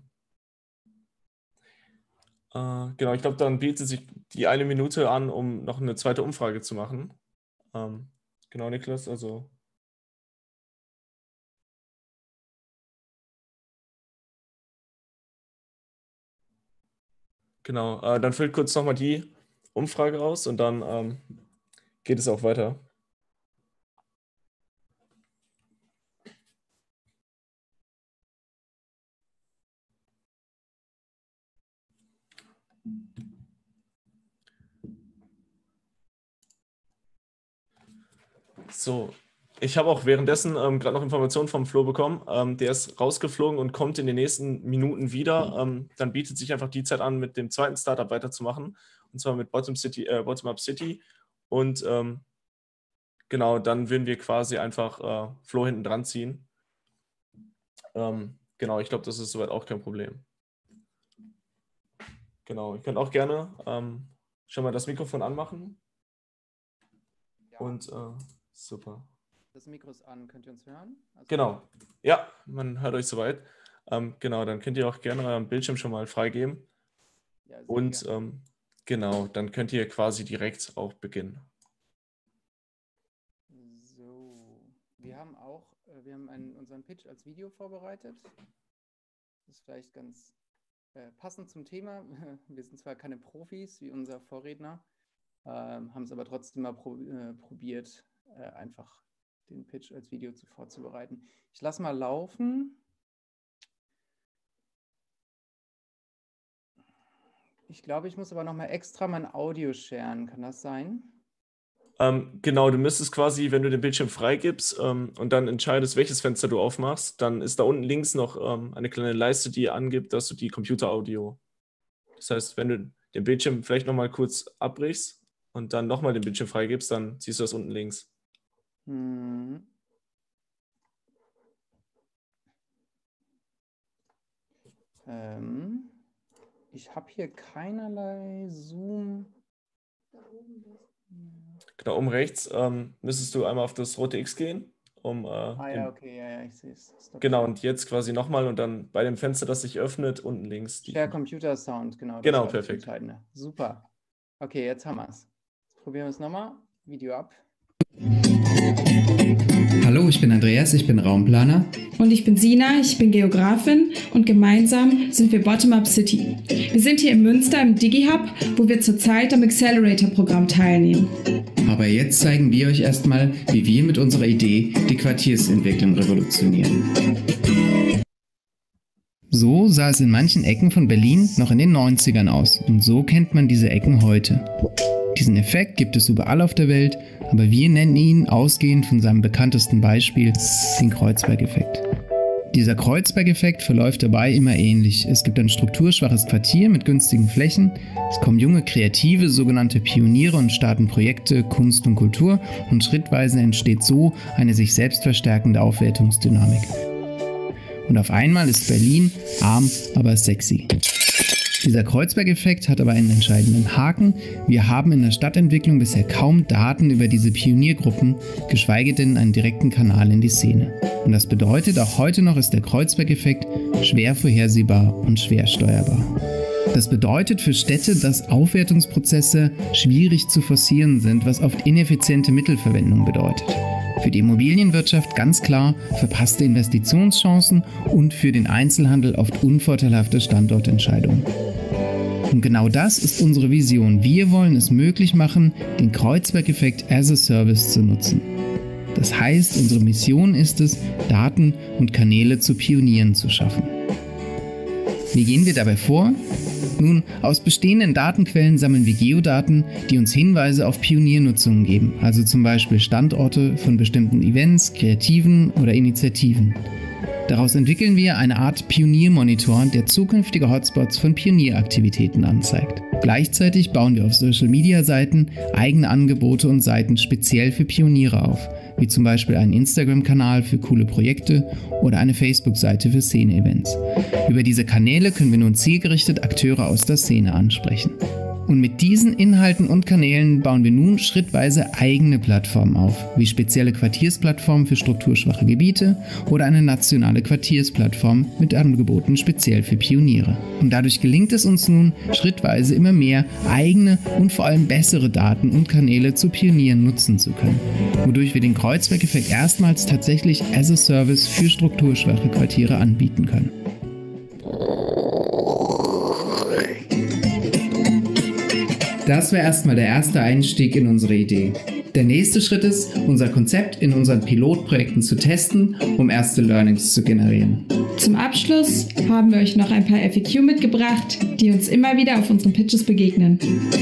Genau, ich glaube, dann bietet sich die 1 Minute an, um noch eine zweite Umfrage zu machen. Genau, Niklas, also... Genau, dann füllt kurz nochmal die Umfrage aus und dann geht es auch weiter. So, ich habe auch währenddessen gerade noch Informationen vom Flo bekommen. Der ist rausgeflogen und kommt in den nächsten Minuten wieder. Dann bietet sich einfach die Zeit an, mit dem zweiten Startup weiterzumachen. Und zwar mit Bottom-Up City. Und genau, dann würden wir quasi einfach Flo hinten dran ziehen. Genau, ich glaube, das ist soweit auch kein Problem. Genau, ich könnte auch gerne schon mal das Mikrofon anmachen. Ja. Und super. Das Mikro ist an, könnt ihr uns hören? Also Genau, ja, man hört euch soweit. Genau, dann könnt ihr auch gerne euren Bildschirm schon mal freigeben. Ja, sehr Und gerne. genau, dann könnt ihr quasi direkt auch beginnen. So, wir haben unseren Pitch als Video vorbereitet. Das ist vielleicht ganz passend zum Thema. Wir sind zwar keine Profis wie unser Vorredner, haben es aber trotzdem mal probiert, einfach den Pitch als Video vorzubereiten. Ich lasse mal laufen. Ich glaube, ich muss aber noch mal extra mein Audio sharen. Kann das sein? Genau, du müsstest quasi, wenn du den Bildschirm freigibst und dann entscheidest, welches Fenster du aufmachst, dann ist da unten links noch eine kleine Leiste, die angibt, dass du die Computeraudio. Das heißt, wenn du den Bildschirm vielleicht nochmal kurz abbrichst und dann nochmal den Bildschirm freigibst, dann siehst du das unten links. Ich habe hier keinerlei Zoom. Genau, oben rechts müsstest du einmal auf das rote X gehen. Ja, okay, ja, ich sehe es. Genau, und jetzt quasi nochmal und dann bei dem Fenster, das sich öffnet, unten links. Share Computer Sound, genau. Das Genau, war das perfekt. Entscheidende. Super. Okay, jetzt haben wir es. Probieren wir es nochmal. Video ab. Hallo, ich bin Andreas, ich bin Raumplaner. Und ich bin Sina, ich bin Geografin und gemeinsam sind wir Bottom-Up City. Wir sind hier in Münster im DigiHub, wo wir zurzeit am Accelerator-Programm teilnehmen. Aber jetzt zeigen wir euch erstmal, wie wir mit unserer Idee die Quartiersentwicklung revolutionieren. So sah es in manchen Ecken von Berlin noch in den 90ern aus und so kennt man diese Ecken heute. Diesen Effekt gibt es überall auf der Welt, aber wir nennen ihn, ausgehend von seinem bekanntesten Beispiel, den Kreuzberg-Effekt. Dieser Kreuzberg-Effekt verläuft dabei immer ähnlich. Es gibt ein strukturschwaches Quartier mit günstigen Flächen, es kommen junge Kreative, sogenannte Pioniere und starten Projekte, Kunst und Kultur und schrittweise entsteht so eine sich selbst verstärkende Aufwertungsdynamik. Und auf einmal ist Berlin arm, aber sexy. Dieser Kreuzberg-Effekt hat aber einen entscheidenden Haken. Wir haben in der Stadtentwicklung bisher kaum Daten über diese Pioniergruppen, geschweige denn einen direkten Kanal in die Szene. Und das bedeutet, auch heute noch ist der Kreuzberg-Effekt schwer vorhersehbar und schwer steuerbar. Das bedeutet für Städte, dass Aufwertungsprozesse schwierig zu forcieren sind, was oft ineffiziente Mittelverwendung bedeutet. Für die Immobilienwirtschaft ganz klar verpasste Investitionschancen und für den Einzelhandel oft unvorteilhafte Standortentscheidungen. Und genau das ist unsere Vision. Wir wollen es möglich machen, den Kreuzberg-Effekt as a Service zu nutzen. Das heißt, unsere Mission ist es, Daten und Kanäle zu Pionieren zu schaffen. Wie gehen wir dabei vor? Nun, aus bestehenden Datenquellen sammeln wir Geodaten, die uns Hinweise auf Pioniernutzungen geben, also zum Beispiel Standorte von bestimmten Events, Kreativen oder Initiativen. Daraus entwickeln wir eine Art Pioniermonitor, der zukünftige Hotspots von Pionieraktivitäten anzeigt. Gleichzeitig bauen wir auf Social-Media-Seiten eigene Angebote und Seiten speziell für Pioniere auf, wie zum Beispiel einen Instagram-Kanal für coole Projekte oder eine Facebook-Seite für Szene-Events. Über diese Kanäle können wir nun zielgerichtet Akteure aus der Szene ansprechen. Und mit diesen Inhalten und Kanälen bauen wir nun schrittweise eigene Plattformen auf, wie spezielle Quartiersplattformen für strukturschwache Gebiete oder eine nationale Quartiersplattform mit Angeboten speziell für Pioniere. Und dadurch gelingt es uns nun, schrittweise immer mehr eigene und vor allem bessere Daten und Kanäle zu Pionieren nutzen zu können, wodurch wir den Kreuzberg-Effekt erstmals tatsächlich as a Service für strukturschwache Quartiere anbieten können. Das war erstmal der erste Einstieg in unsere Idee. Der nächste Schritt ist, unser Konzept in unseren Pilotprojekten zu testen, um erste Learnings zu generieren. Zum Abschluss haben wir euch noch ein paar FAQ mitgebracht, die uns immer wieder auf unseren Pitches begegnen.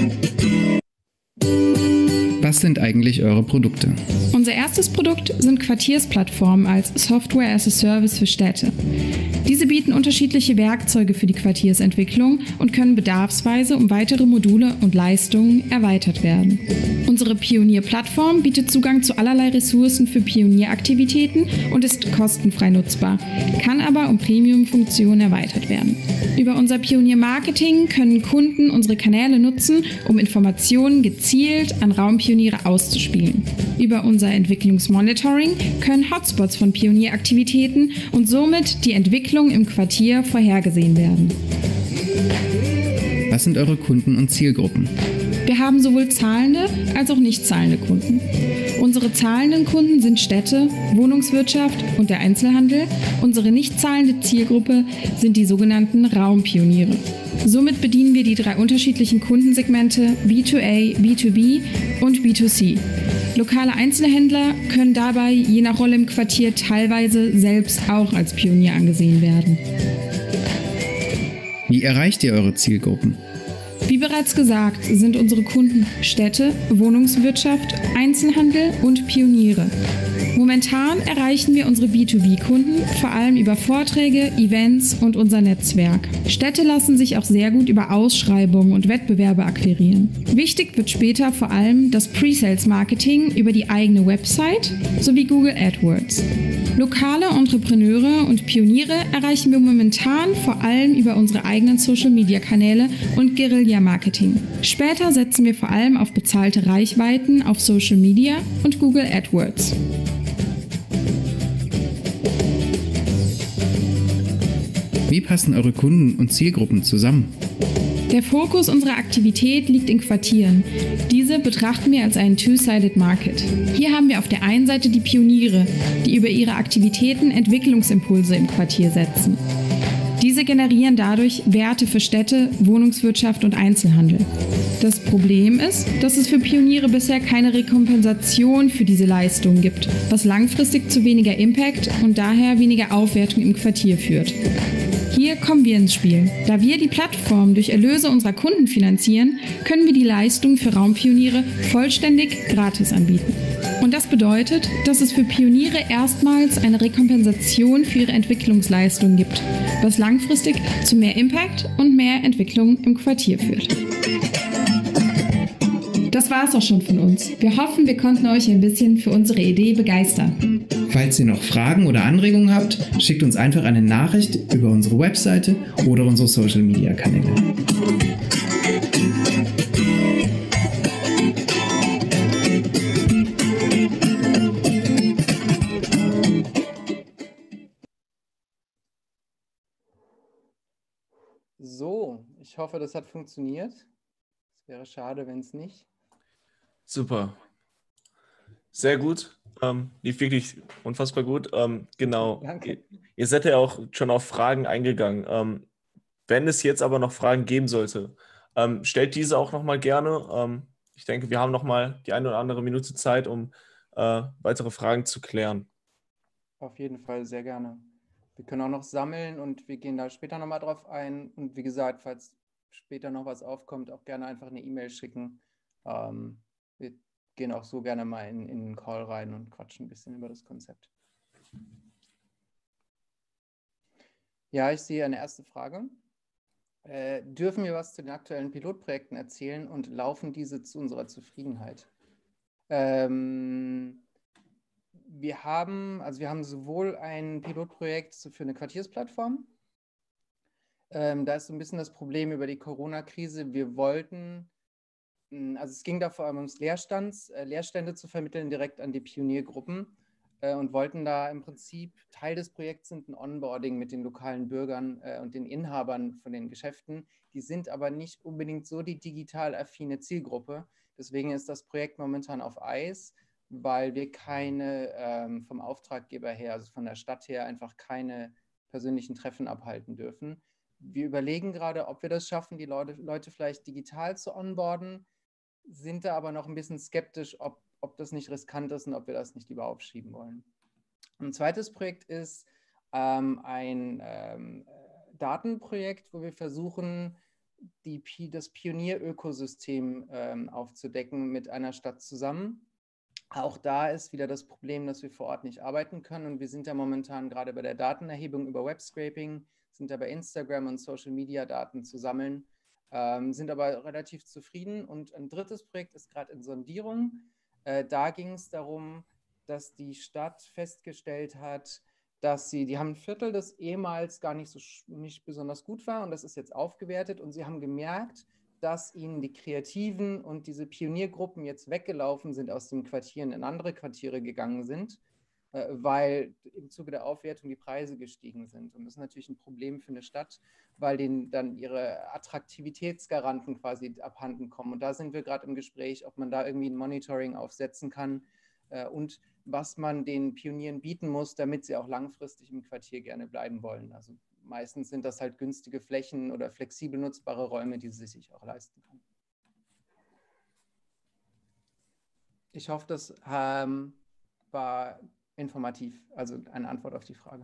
Was sind eigentlich eure Produkte? Unser erstes Produkt sind Quartiersplattformen als Software as a Service für Städte. Diese bieten unterschiedliche Werkzeuge für die Quartiersentwicklung und können bedarfsweise um weitere Module und Leistungen erweitert werden. Unsere Pionier-Plattform bietet Zugang zu allerlei Ressourcen für Pionieraktivitäten und ist kostenfrei nutzbar, kann aber um Premium-Funktionen erweitert werden. Über unser Pionier-Marketing können Kunden unsere Kanäle nutzen, um Informationen gezielt an Raumpioniere auszuspielen. Über unser Entwicklungsmonitoring können Hotspots von Pionieraktivitäten und somit die Entwicklung im Quartier vorhergesehen werden. Was sind eure Kunden und Zielgruppen? Wir haben sowohl zahlende als auch nicht zahlende Kunden. Unsere zahlenden Kunden sind Städte, Wohnungswirtschaft und der Einzelhandel. Unsere nicht zahlende Zielgruppe sind die sogenannten Raumpioniere. Somit bedienen wir die 3 unterschiedlichen Kundensegmente B2A, B2B und B2C. Lokale Einzelhändler können dabei je nach Rolle im Quartier teilweise selbst auch als Pionier angesehen werden. Wie erreicht ihr eure Zielgruppen? Wie bereits gesagt, sind unsere Kunden Städte, Wohnungswirtschaft, Einzelhandel und Pioniere. Momentan erreichen wir unsere B2B-Kunden vor allem über Vorträge, Events und unser Netzwerk. Städte lassen sich auch sehr gut über Ausschreibungen und Wettbewerbe akquirieren. Wichtig wird später vor allem das Pre-Sales-Marketing über die eigene Website sowie Google AdWords. Lokale Entrepreneure und Pioniere erreichen wir momentan vor allem über unsere eigenen Social-Media-Kanäle und Guerilla-Marketing. Später setzen wir vor allem auf bezahlte Reichweiten auf Social Media und Google AdWords. Wie passen eure Kunden und Zielgruppen zusammen? Der Fokus unserer Aktivität liegt in Quartieren. Diese betrachten wir als einen Two-Sided Market. Hier haben wir auf der einen Seite die Pioniere, die über ihre Aktivitäten Entwicklungsimpulse im Quartier setzen. Diese generieren dadurch Werte für Städte, Wohnungswirtschaft und Einzelhandel. Das Problem ist, dass es für Pioniere bisher keine Rekompensation für diese Leistungen gibt, was langfristig zu weniger Impact und daher weniger Aufwertung im Quartier führt. Hier kommen wir ins Spiel. Da wir die Plattform durch Erlöse unserer Kunden finanzieren, können wir die Leistung für Raumpioniere vollständig gratis anbieten. Und das bedeutet, dass es für Pioniere erstmals eine Rekompensation für ihre Entwicklungsleistung gibt, was langfristig zu mehr Impact und mehr Entwicklung im Quartier führt. Das war's auch schon von uns. Wir hoffen, wir konnten euch ein bisschen für unsere Idee begeistern. Falls ihr noch Fragen oder Anregungen habt, schickt uns einfach eine Nachricht über unsere Webseite oder unsere Social-Media-Kanäle. So, ich hoffe, das hat funktioniert. Es wäre schade, wenn es nicht. Super. Sehr gut. Lief wirklich unfassbar gut. Genau. Danke. Ihr seid ja auch schon auf Fragen eingegangen. Wenn es jetzt aber noch Fragen geben sollte, stellt diese auch nochmal gerne. Ich denke, wir haben nochmal die eine oder andere Minute Zeit, um weitere Fragen zu klären. Auf jeden Fall, sehr gerne. Wir können auch noch sammeln und wir gehen da später nochmal drauf ein. Und wie gesagt, falls später noch was aufkommt, auch gerne einfach eine E-Mail schicken. Wir gehen auch so gerne mal in einen Call rein und quatschen ein bisschen über das Konzept. Ja, ich sehe eine erste Frage. Dürfen wir was zu den aktuellen Pilotprojekten erzählen und laufen diese zu unserer Zufriedenheit? Wir haben sowohl ein Pilotprojekt für eine Quartiersplattform. Da ist so ein bisschen das Problem über die Corona-Krise. Wir wollten, also es ging da vor allem ums Leerstände zu vermitteln direkt an die Pioniergruppen und wollten da im Prinzip, Teil des Projekts sind ein Onboarding mit den lokalen Bürgern und den Inhabern von den Geschäften. Die sind aber nicht unbedingt so die digital affine Zielgruppe. Deswegen ist das Projekt momentan auf Eis, weil wir keine, vom Auftraggeber her, also von der Stadt her, einfach keine persönlichen Treffen abhalten dürfen. Wir überlegen gerade, ob wir das schaffen, die Leute vielleicht digital zu onboarden, sind da aber noch ein bisschen skeptisch, ob das nicht riskant ist und ob wir das nicht lieber aufschieben wollen. Ein zweites Projekt ist ein Datenprojekt, wo wir versuchen, das Pionierökosystem aufzudecken mit einer Stadt zusammen. Auch da ist wieder das Problem, dass wir vor Ort nicht arbeiten können und wir sind ja momentan gerade bei der Datenerhebung über Webscraping, sind da bei Instagram und Social Media Daten zu sammeln, sind aber relativ zufrieden. Und ein drittes Projekt ist gerade in Sondierung. Da ging es darum, dass die Stadt festgestellt hat, dass die haben ein Viertel, das ehemals gar nicht besonders gut war und das ist jetzt aufgewertet und sie haben gemerkt, dass ihnen die Kreativen und diese Pioniergruppen jetzt weggelaufen sind aus den Quartieren, in andere Quartiere gegangen sind, weil im Zuge der Aufwertung die Preise gestiegen sind. Und das ist natürlich ein Problem für eine Stadt, weil denen dann ihre Attraktivitätsgaranten quasi abhanden kommen. Und da sind wir gerade im Gespräch, ob man da irgendwie ein Monitoring aufsetzen kann und was man den Pionieren bieten muss, damit sie auch langfristig im Quartier gerne bleiben wollen. Also meistens sind das halt günstige Flächen oder flexibel nutzbare Räume, die sie sich auch leisten können. Ich hoffe, das war informativ, also eine Antwort auf die Frage.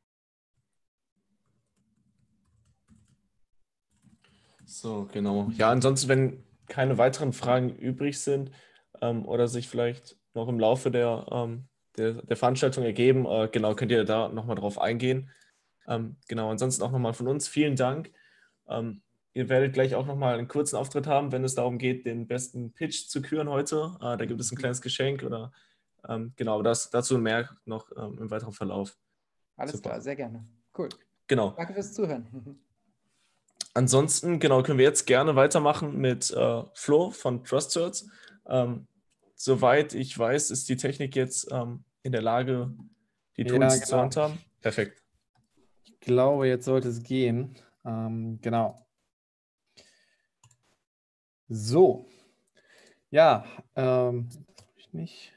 So, genau. Ja, ansonsten, wenn keine weiteren Fragen übrig sind oder sich vielleicht noch im Laufe der Veranstaltung ergeben, genau, könnt ihr da nochmal drauf eingehen. Genau, ansonsten auch nochmal von uns vielen Dank. Ihr werdet gleich auch nochmal einen kurzen Auftritt haben, wenn es darum geht, den besten Pitch zu küren heute. Da gibt es ein kleines Geschenk oder genau, dazu mehr noch im weiteren Verlauf. Alles klar, sehr gerne. Cool. Genau. Danke fürs Zuhören. Ansonsten, genau, können wir jetzt gerne weitermachen mit Flo von TrustCerts. Soweit ich weiß, ist die Technik jetzt in der Lage, die Tools zu handhaben. Perfekt. Ich glaube, jetzt sollte es gehen. Genau. So. Ja, ich nicht.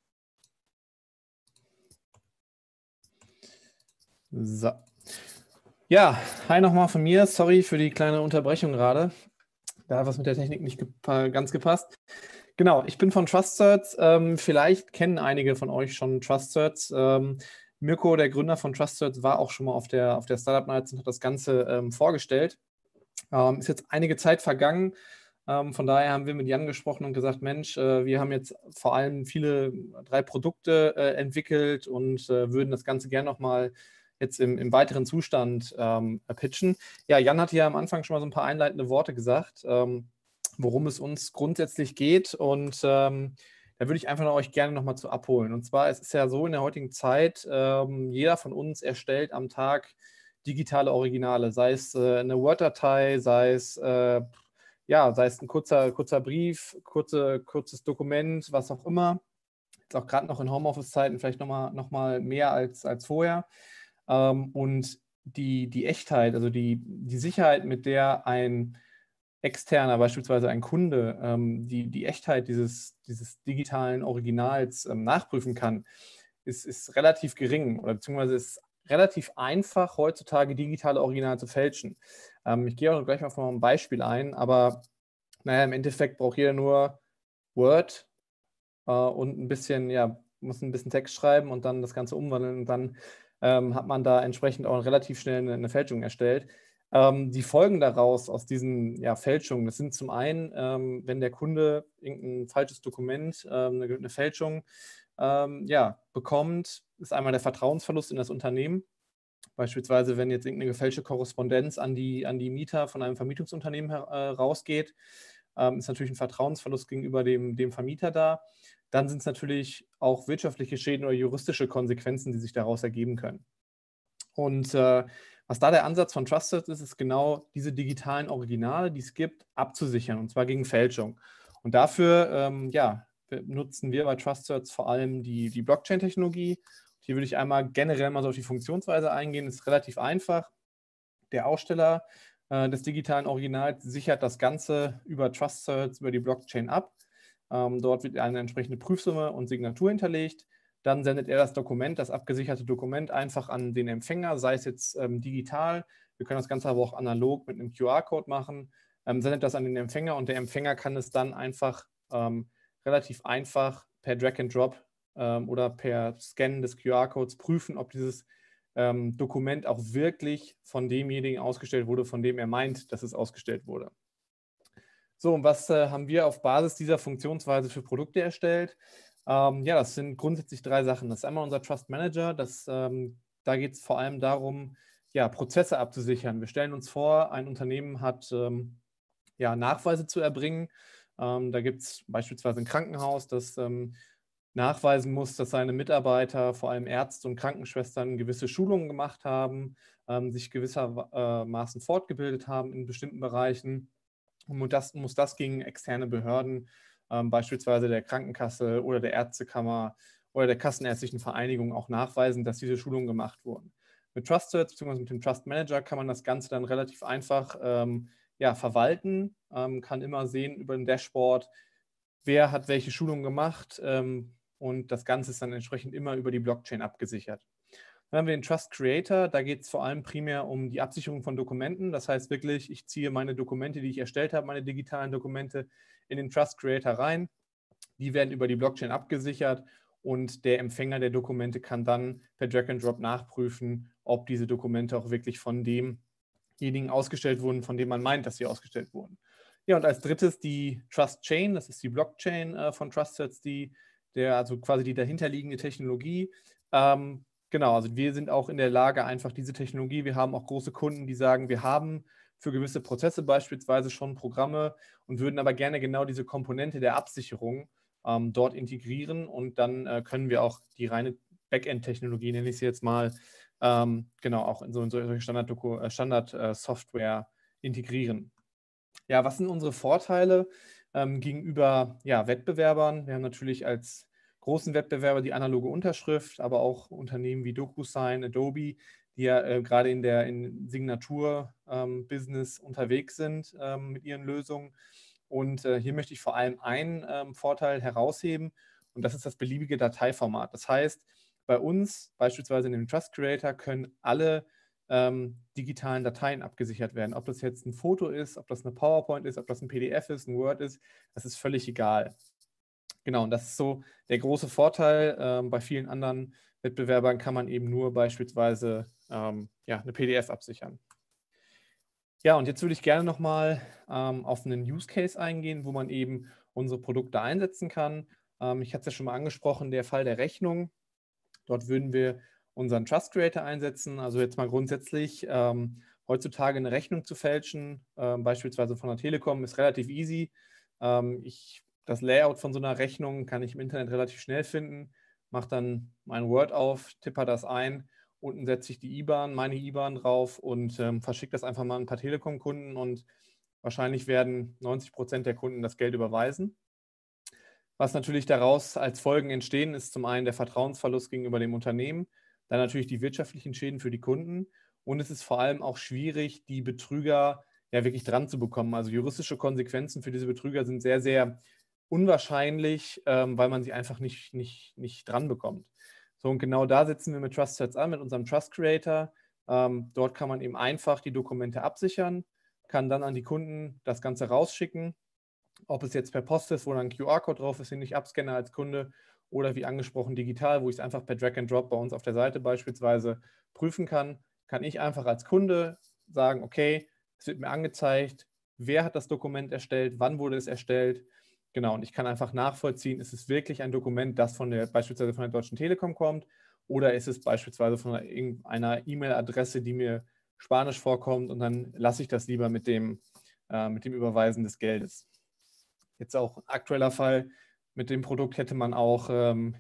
So. Ja, hi nochmal von mir. Sorry für die kleine Unterbrechung gerade. Da hat was mit der Technik nicht ganz gepasst. Genau, ich bin von TrustCerts. Vielleicht kennen einige von euch schon TrustCerts. Mirko, der Gründer von TrustCerts, war auch schon mal auf der Startup Nights und hat das Ganze vorgestellt. Ist jetzt einige Zeit vergangen. Von daher haben wir mit Jan gesprochen und gesagt, Mensch, wir haben jetzt vor allem 3 Produkte entwickelt und würden das Ganze gerne nochmal jetzt im weiteren Zustand pitchen. Ja, Jan hatte ja am Anfang schon mal so ein paar einleitende Worte gesagt, worum es uns grundsätzlich geht und da würde ich einfach euch gerne nochmal zu abholen. Und zwar, es ist ja so in der heutigen Zeit, jeder von uns erstellt am Tag digitale Originale, sei es eine Word-Datei, sei es ein kurzer Brief, kurzes Dokument, was auch immer. Jetzt auch gerade noch in Homeoffice-Zeiten vielleicht noch mal mehr als vorher. Und die Echtheit, also die Sicherheit, mit der ein Externer, beispielsweise ein Kunde, die Echtheit dieses digitalen Originals nachprüfen kann, ist relativ gering oder beziehungsweise ist relativ einfach, heutzutage digitale Originale zu fälschen. Ich gehe auch gleich mal von einem Beispiel ein, aber naja, im Endeffekt braucht jeder nur Word und muss ein bisschen Text schreiben und dann das Ganze umwandeln und dann hat man da entsprechend auch relativ schnell eine Fälschung erstellt. Die Folgen daraus aus diesen Fälschungen, das sind zum einen, wenn der Kunde irgendein falsches Dokument, eine Fälschung bekommt, ist einmal der Vertrauensverlust in das Unternehmen. Beispielsweise, wenn jetzt irgendeine gefälschte Korrespondenz an die Mieter von einem Vermietungsunternehmen rausgeht, ist natürlich ein Vertrauensverlust gegenüber dem Vermieter da. Dann sind es natürlich auch wirtschaftliche Schäden oder juristische Konsequenzen, die sich daraus ergeben können. Und was da der Ansatz von Trusted ist, ist genau diese digitalen Originale, die es gibt, abzusichern, und zwar gegen Fälschung. Und dafür nutzen wir bei Trusted vor allem die Blockchain-Technologie. Hier würde ich einmal generell mal so auf die Funktionsweise eingehen. Das ist relativ einfach. Der Aussteller des digitalen Originals sichert das Ganze über Trusted, über die Blockchain ab. Dort wird eine entsprechende Prüfsumme und Signatur hinterlegt. Dann sendet er das Dokument, das abgesicherte Dokument, einfach an den Empfänger, sei es jetzt digital. Wir können das Ganze aber auch analog mit einem QR-Code machen. Sendet das an den Empfänger und der Empfänger kann es dann einfach relativ einfach per Drag and Drop oder per Scan des QR-Codes prüfen, ob dieses Dokument auch wirklich von demjenigen ausgestellt wurde, von dem er meint, dass es ausgestellt wurde. So, und was haben wir auf Basis dieser Funktionsweise für Produkte erstellt? Das sind grundsätzlich 3 Sachen. Das ist einmal unser Trust Manager. Da geht es vor allem darum, Prozesse abzusichern. Wir stellen uns vor, ein Unternehmen hat Nachweise zu erbringen. Da gibt es beispielsweise ein Krankenhaus, das nachweisen muss, dass seine Mitarbeiter, vor allem Ärzte und Krankenschwestern, gewisse Schulungen gemacht haben, sich gewissermaßen fortgebildet haben in bestimmten Bereichen. Und muss das gegen externe Behörden, beispielsweise der Krankenkasse oder der Ärztekammer oder der Kassenärztlichen Vereinigung, auch nachweisen, dass diese Schulungen gemacht wurden. Mit Trusted bzw. mit dem Trust Manager kann man das Ganze dann relativ einfach verwalten, kann immer sehen über ein Dashboard, wer hat welche Schulungen gemacht, und das Ganze ist dann entsprechend immer über die Blockchain abgesichert. Dann haben wir den Trust Creator, da geht es vor allem primär um die Absicherung von Dokumenten. Das heißt wirklich, ich ziehe meine Dokumente, die ich erstellt habe, meine digitalen Dokumente, in den Trust Creator rein. Die werden über die Blockchain abgesichert und der Empfänger der Dokumente kann dann per Drag and Drop nachprüfen, ob diese Dokumente auch wirklich von demjenigen ausgestellt wurden, von dem man meint, dass sie ausgestellt wurden. Ja, und als drittes die Trust Chain, das ist die Blockchain von Trusted, also quasi die dahinterliegende Technologie. Genau, also wir sind auch in der Lage, einfach diese Technologie, wir haben auch große Kunden, die sagen, wir haben für gewisse Prozesse beispielsweise schon Programme und würden aber gerne genau diese Komponente der Absicherung dort integrieren, und dann können wir auch die reine Backend-Technologie, nenne ich sie jetzt mal, auch in solche Standard-Software integrieren. Ja, was sind unsere Vorteile gegenüber Wettbewerbern? Wir haben natürlich als großen Wettbewerber die analoge Unterschrift, aber auch Unternehmen wie DocuSign, Adobe, die ja gerade in Signatur-Business unterwegs sind mit ihren Lösungen. Und hier möchte ich vor allem einen Vorteil herausheben, und das ist das beliebige Dateiformat. Das heißt, bei uns, beispielsweise in dem Trust Creator, können alle digitalen Dateien abgesichert werden. Ob das jetzt ein Foto ist, ob das eine PowerPoint ist, ob das ein PDF ist, ein Word ist, das ist völlig egal. Genau, und das ist so der große Vorteil. Bei vielen anderen Wettbewerbern kann man eben nur beispielsweise eine PDF absichern. Ja, und jetzt würde ich gerne nochmal auf einen Use Case eingehen, wo man eben unsere Produkte einsetzen kann. Ich hatte es ja schon mal angesprochen, der Fall der Rechnung. Dort würden wir unseren Trust Creator einsetzen. Also jetzt mal grundsätzlich heutzutage eine Rechnung zu fälschen, beispielsweise von der Telekom, ist relativ easy. Das Layout von so einer Rechnung kann ich im Internet relativ schnell finden, mache dann mein Word auf, tippe das ein, unten setze ich die IBAN, meine IBAN drauf und verschicke das einfach mal ein paar Telekom-Kunden, und wahrscheinlich werden 90% der Kunden das Geld überweisen. Was natürlich daraus als Folgen entstehen, ist zum einen der Vertrauensverlust gegenüber dem Unternehmen, dann natürlich die wirtschaftlichen Schäden für die Kunden, und es ist vor allem auch schwierig, die Betrüger wirklich dran zu bekommen. Also juristische Konsequenzen für diese Betrüger sind sehr, sehr unwahrscheinlich, weil man sie einfach nicht dran bekommt. So, und genau da setzen wir mit Trusted an, mit unserem Trust Creator. Dort kann man eben einfach die Dokumente absichern, kann dann an die Kunden das Ganze rausschicken, ob es jetzt per Post ist, wo dann ein QR-Code drauf ist, den ich abscanne als Kunde, oder wie angesprochen digital, wo ich es einfach per Drag and Drop bei uns auf der Seite beispielsweise prüfen kann ich einfach als Kunde sagen, okay, es wird mir angezeigt, wer hat das Dokument erstellt, wann wurde es erstellt. Genau, und ich kann einfach nachvollziehen, ist es wirklich ein Dokument, das beispielsweise von der Deutschen Telekom kommt, oder ist es beispielsweise von irgendeiner E-Mail-Adresse, die mir spanisch vorkommt, und dann lasse ich das lieber mit dem Überweisen des Geldes. Jetzt auch ein aktueller Fall, mit dem Produkt hätte man auch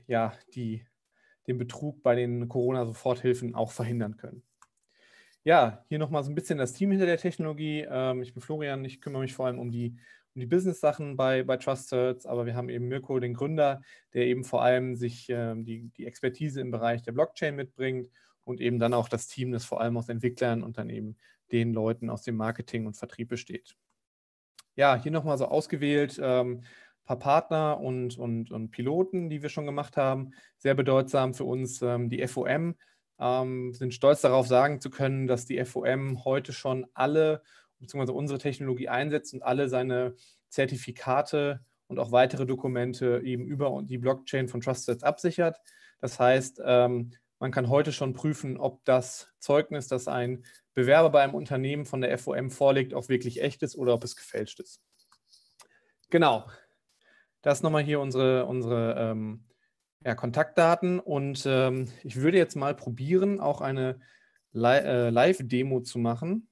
den Betrug bei den Corona-Soforthilfen auch verhindern können. Ja, hier nochmal so ein bisschen das Team hinter der Technologie. Ich bin Florian, ich kümmere mich vor allem um die Business-Sachen bei TrustCerts, aber wir haben eben Mirko, den Gründer, der eben vor allem sich die Expertise im Bereich der Blockchain mitbringt, und eben dann auch das Team, das vor allem aus Entwicklern und dann eben den Leuten aus dem Marketing und Vertrieb besteht. Ja, hier nochmal so ausgewählt ein paar Partner und Piloten, die wir schon gemacht haben. Sehr bedeutsam für uns die FOM. Sind stolz darauf, sagen zu können, dass die FOM heute schon alle, beziehungsweise unsere Technologie einsetzt und alle seine Zertifikate und auch weitere Dokumente eben über die Blockchain von TrustCerts absichert. Das heißt, man kann heute schon prüfen, ob das Zeugnis, das ein Bewerber bei einem Unternehmen von der FOM vorlegt, auch wirklich echt ist oder ob es gefälscht ist. Genau. Das nochmal hier unsere Kontaktdaten, und ich würde jetzt mal probieren, auch eine Live-Demo zu machen.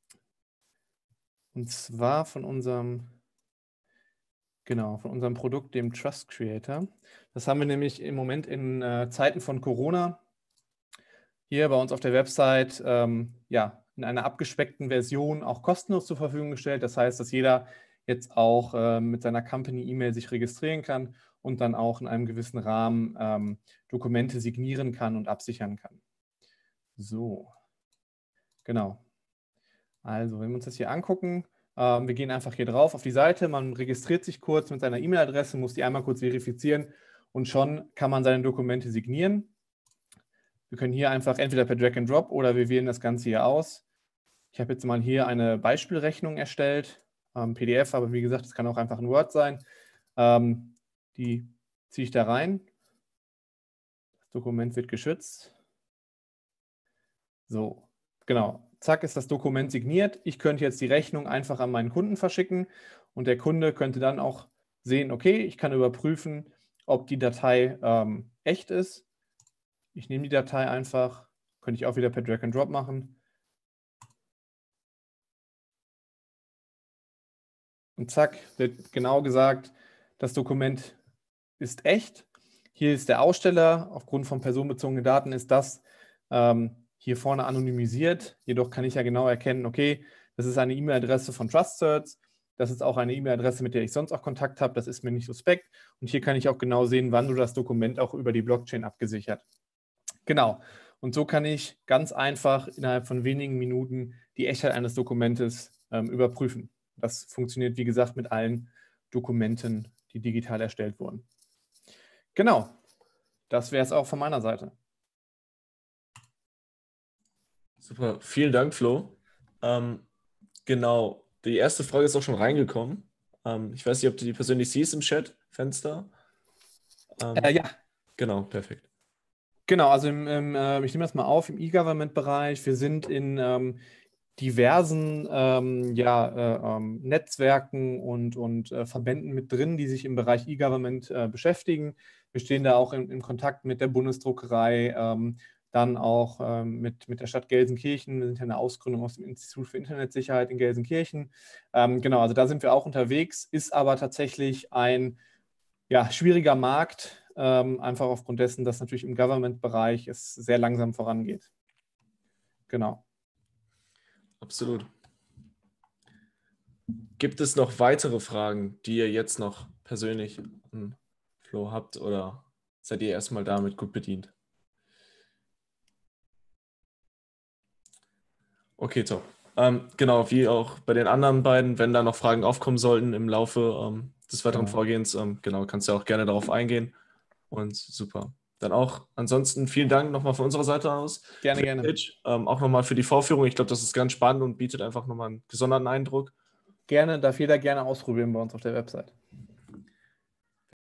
Und zwar von unserem Produkt, dem Trust Creator. Das haben wir nämlich im Moment in Zeiten von Corona hier bei uns auf der Website in einer abgespeckten Version auch kostenlos zur Verfügung gestellt. Das heißt, dass jeder jetzt auch mit seiner Company-E-Mail sich registrieren kann und dann auch in einem gewissen Rahmen Dokumente signieren kann und absichern kann. So, genau. Also, wenn wir uns das hier angucken, wir gehen einfach hier drauf auf die Seite, man registriert sich kurz mit seiner E-Mail-Adresse, muss die einmal kurz verifizieren, und schon kann man seine Dokumente signieren. Wir können hier einfach entweder per Drag and Drop oder wir wählen das Ganze hier aus. Ich habe jetzt mal hier eine Beispielrechnung erstellt, PDF, aber wie gesagt, es kann auch einfach ein Word sein. Die ziehe ich da rein. Das Dokument wird geschützt. So, genau. Zack, ist das Dokument signiert. Ich könnte jetzt die Rechnung einfach an meinen Kunden verschicken, und der Kunde könnte dann auch sehen, okay, ich kann überprüfen, ob die Datei echt ist. Ich nehme die Datei einfach, könnte ich auch wieder per Drag and Drop machen. Und zack, wird genau gesagt, das Dokument ist echt. Hier ist der Aussteller. Aufgrund von personenbezogenen Daten ist das hier vorne anonymisiert. Jedoch kann ich ja genau erkennen, okay, das ist eine E-Mail-Adresse von TrustCerts. Das ist auch eine E-Mail-Adresse, mit der ich sonst auch Kontakt habe. Das ist mir nicht suspekt. Und hier kann ich auch genau sehen, wann du das Dokument auch über die Blockchain abgesichert. Genau. Und so kann ich ganz einfach innerhalb von wenigen Minuten die Echtheit eines Dokumentes überprüfen. Das funktioniert, wie gesagt, mit allen Dokumenten, die digital erstellt wurden. Genau. Das wäre es auch von meiner Seite. Super, vielen Dank, Flo. Genau, die erste Frage ist auch schon reingekommen. Ich weiß nicht, ob du die persönlich siehst im Chat-Fenster. Ja. Genau, perfekt. Genau, also ich nehme das mal auf, im E-Government-Bereich. Wir sind in diversen Netzwerken und Verbänden mit drin, die sich im Bereich E-Government beschäftigen. Wir stehen da auch im Kontakt mit der Bundesdruckerei, dann auch mit der Stadt Gelsenkirchen. Wir sind ja eine Ausgründung aus dem Institut für Internetsicherheit in Gelsenkirchen. Genau, also da sind wir auch unterwegs, ist aber tatsächlich ein schwieriger Markt, einfach aufgrund dessen, dass natürlich im Government-Bereich es sehr langsam vorangeht. Genau. Absolut. Gibt es noch weitere Fragen, die ihr jetzt noch persönlich an Flo habt, oder seid ihr erstmal damit gut bedient? Okay, top. Genau, wie auch bei den anderen beiden, wenn da noch Fragen aufkommen sollten im Laufe des weiteren Vorgehens, genau, kannst du auch gerne darauf eingehen. Und super. Dann auch ansonsten vielen Dank nochmal von unserer Seite aus. Gerne. Auch nochmal für die Vorführung. Ich glaube, das ist ganz spannend und bietet einfach nochmal einen gesonderten Eindruck. Gerne, darf jeder gerne ausprobieren bei uns auf der Website.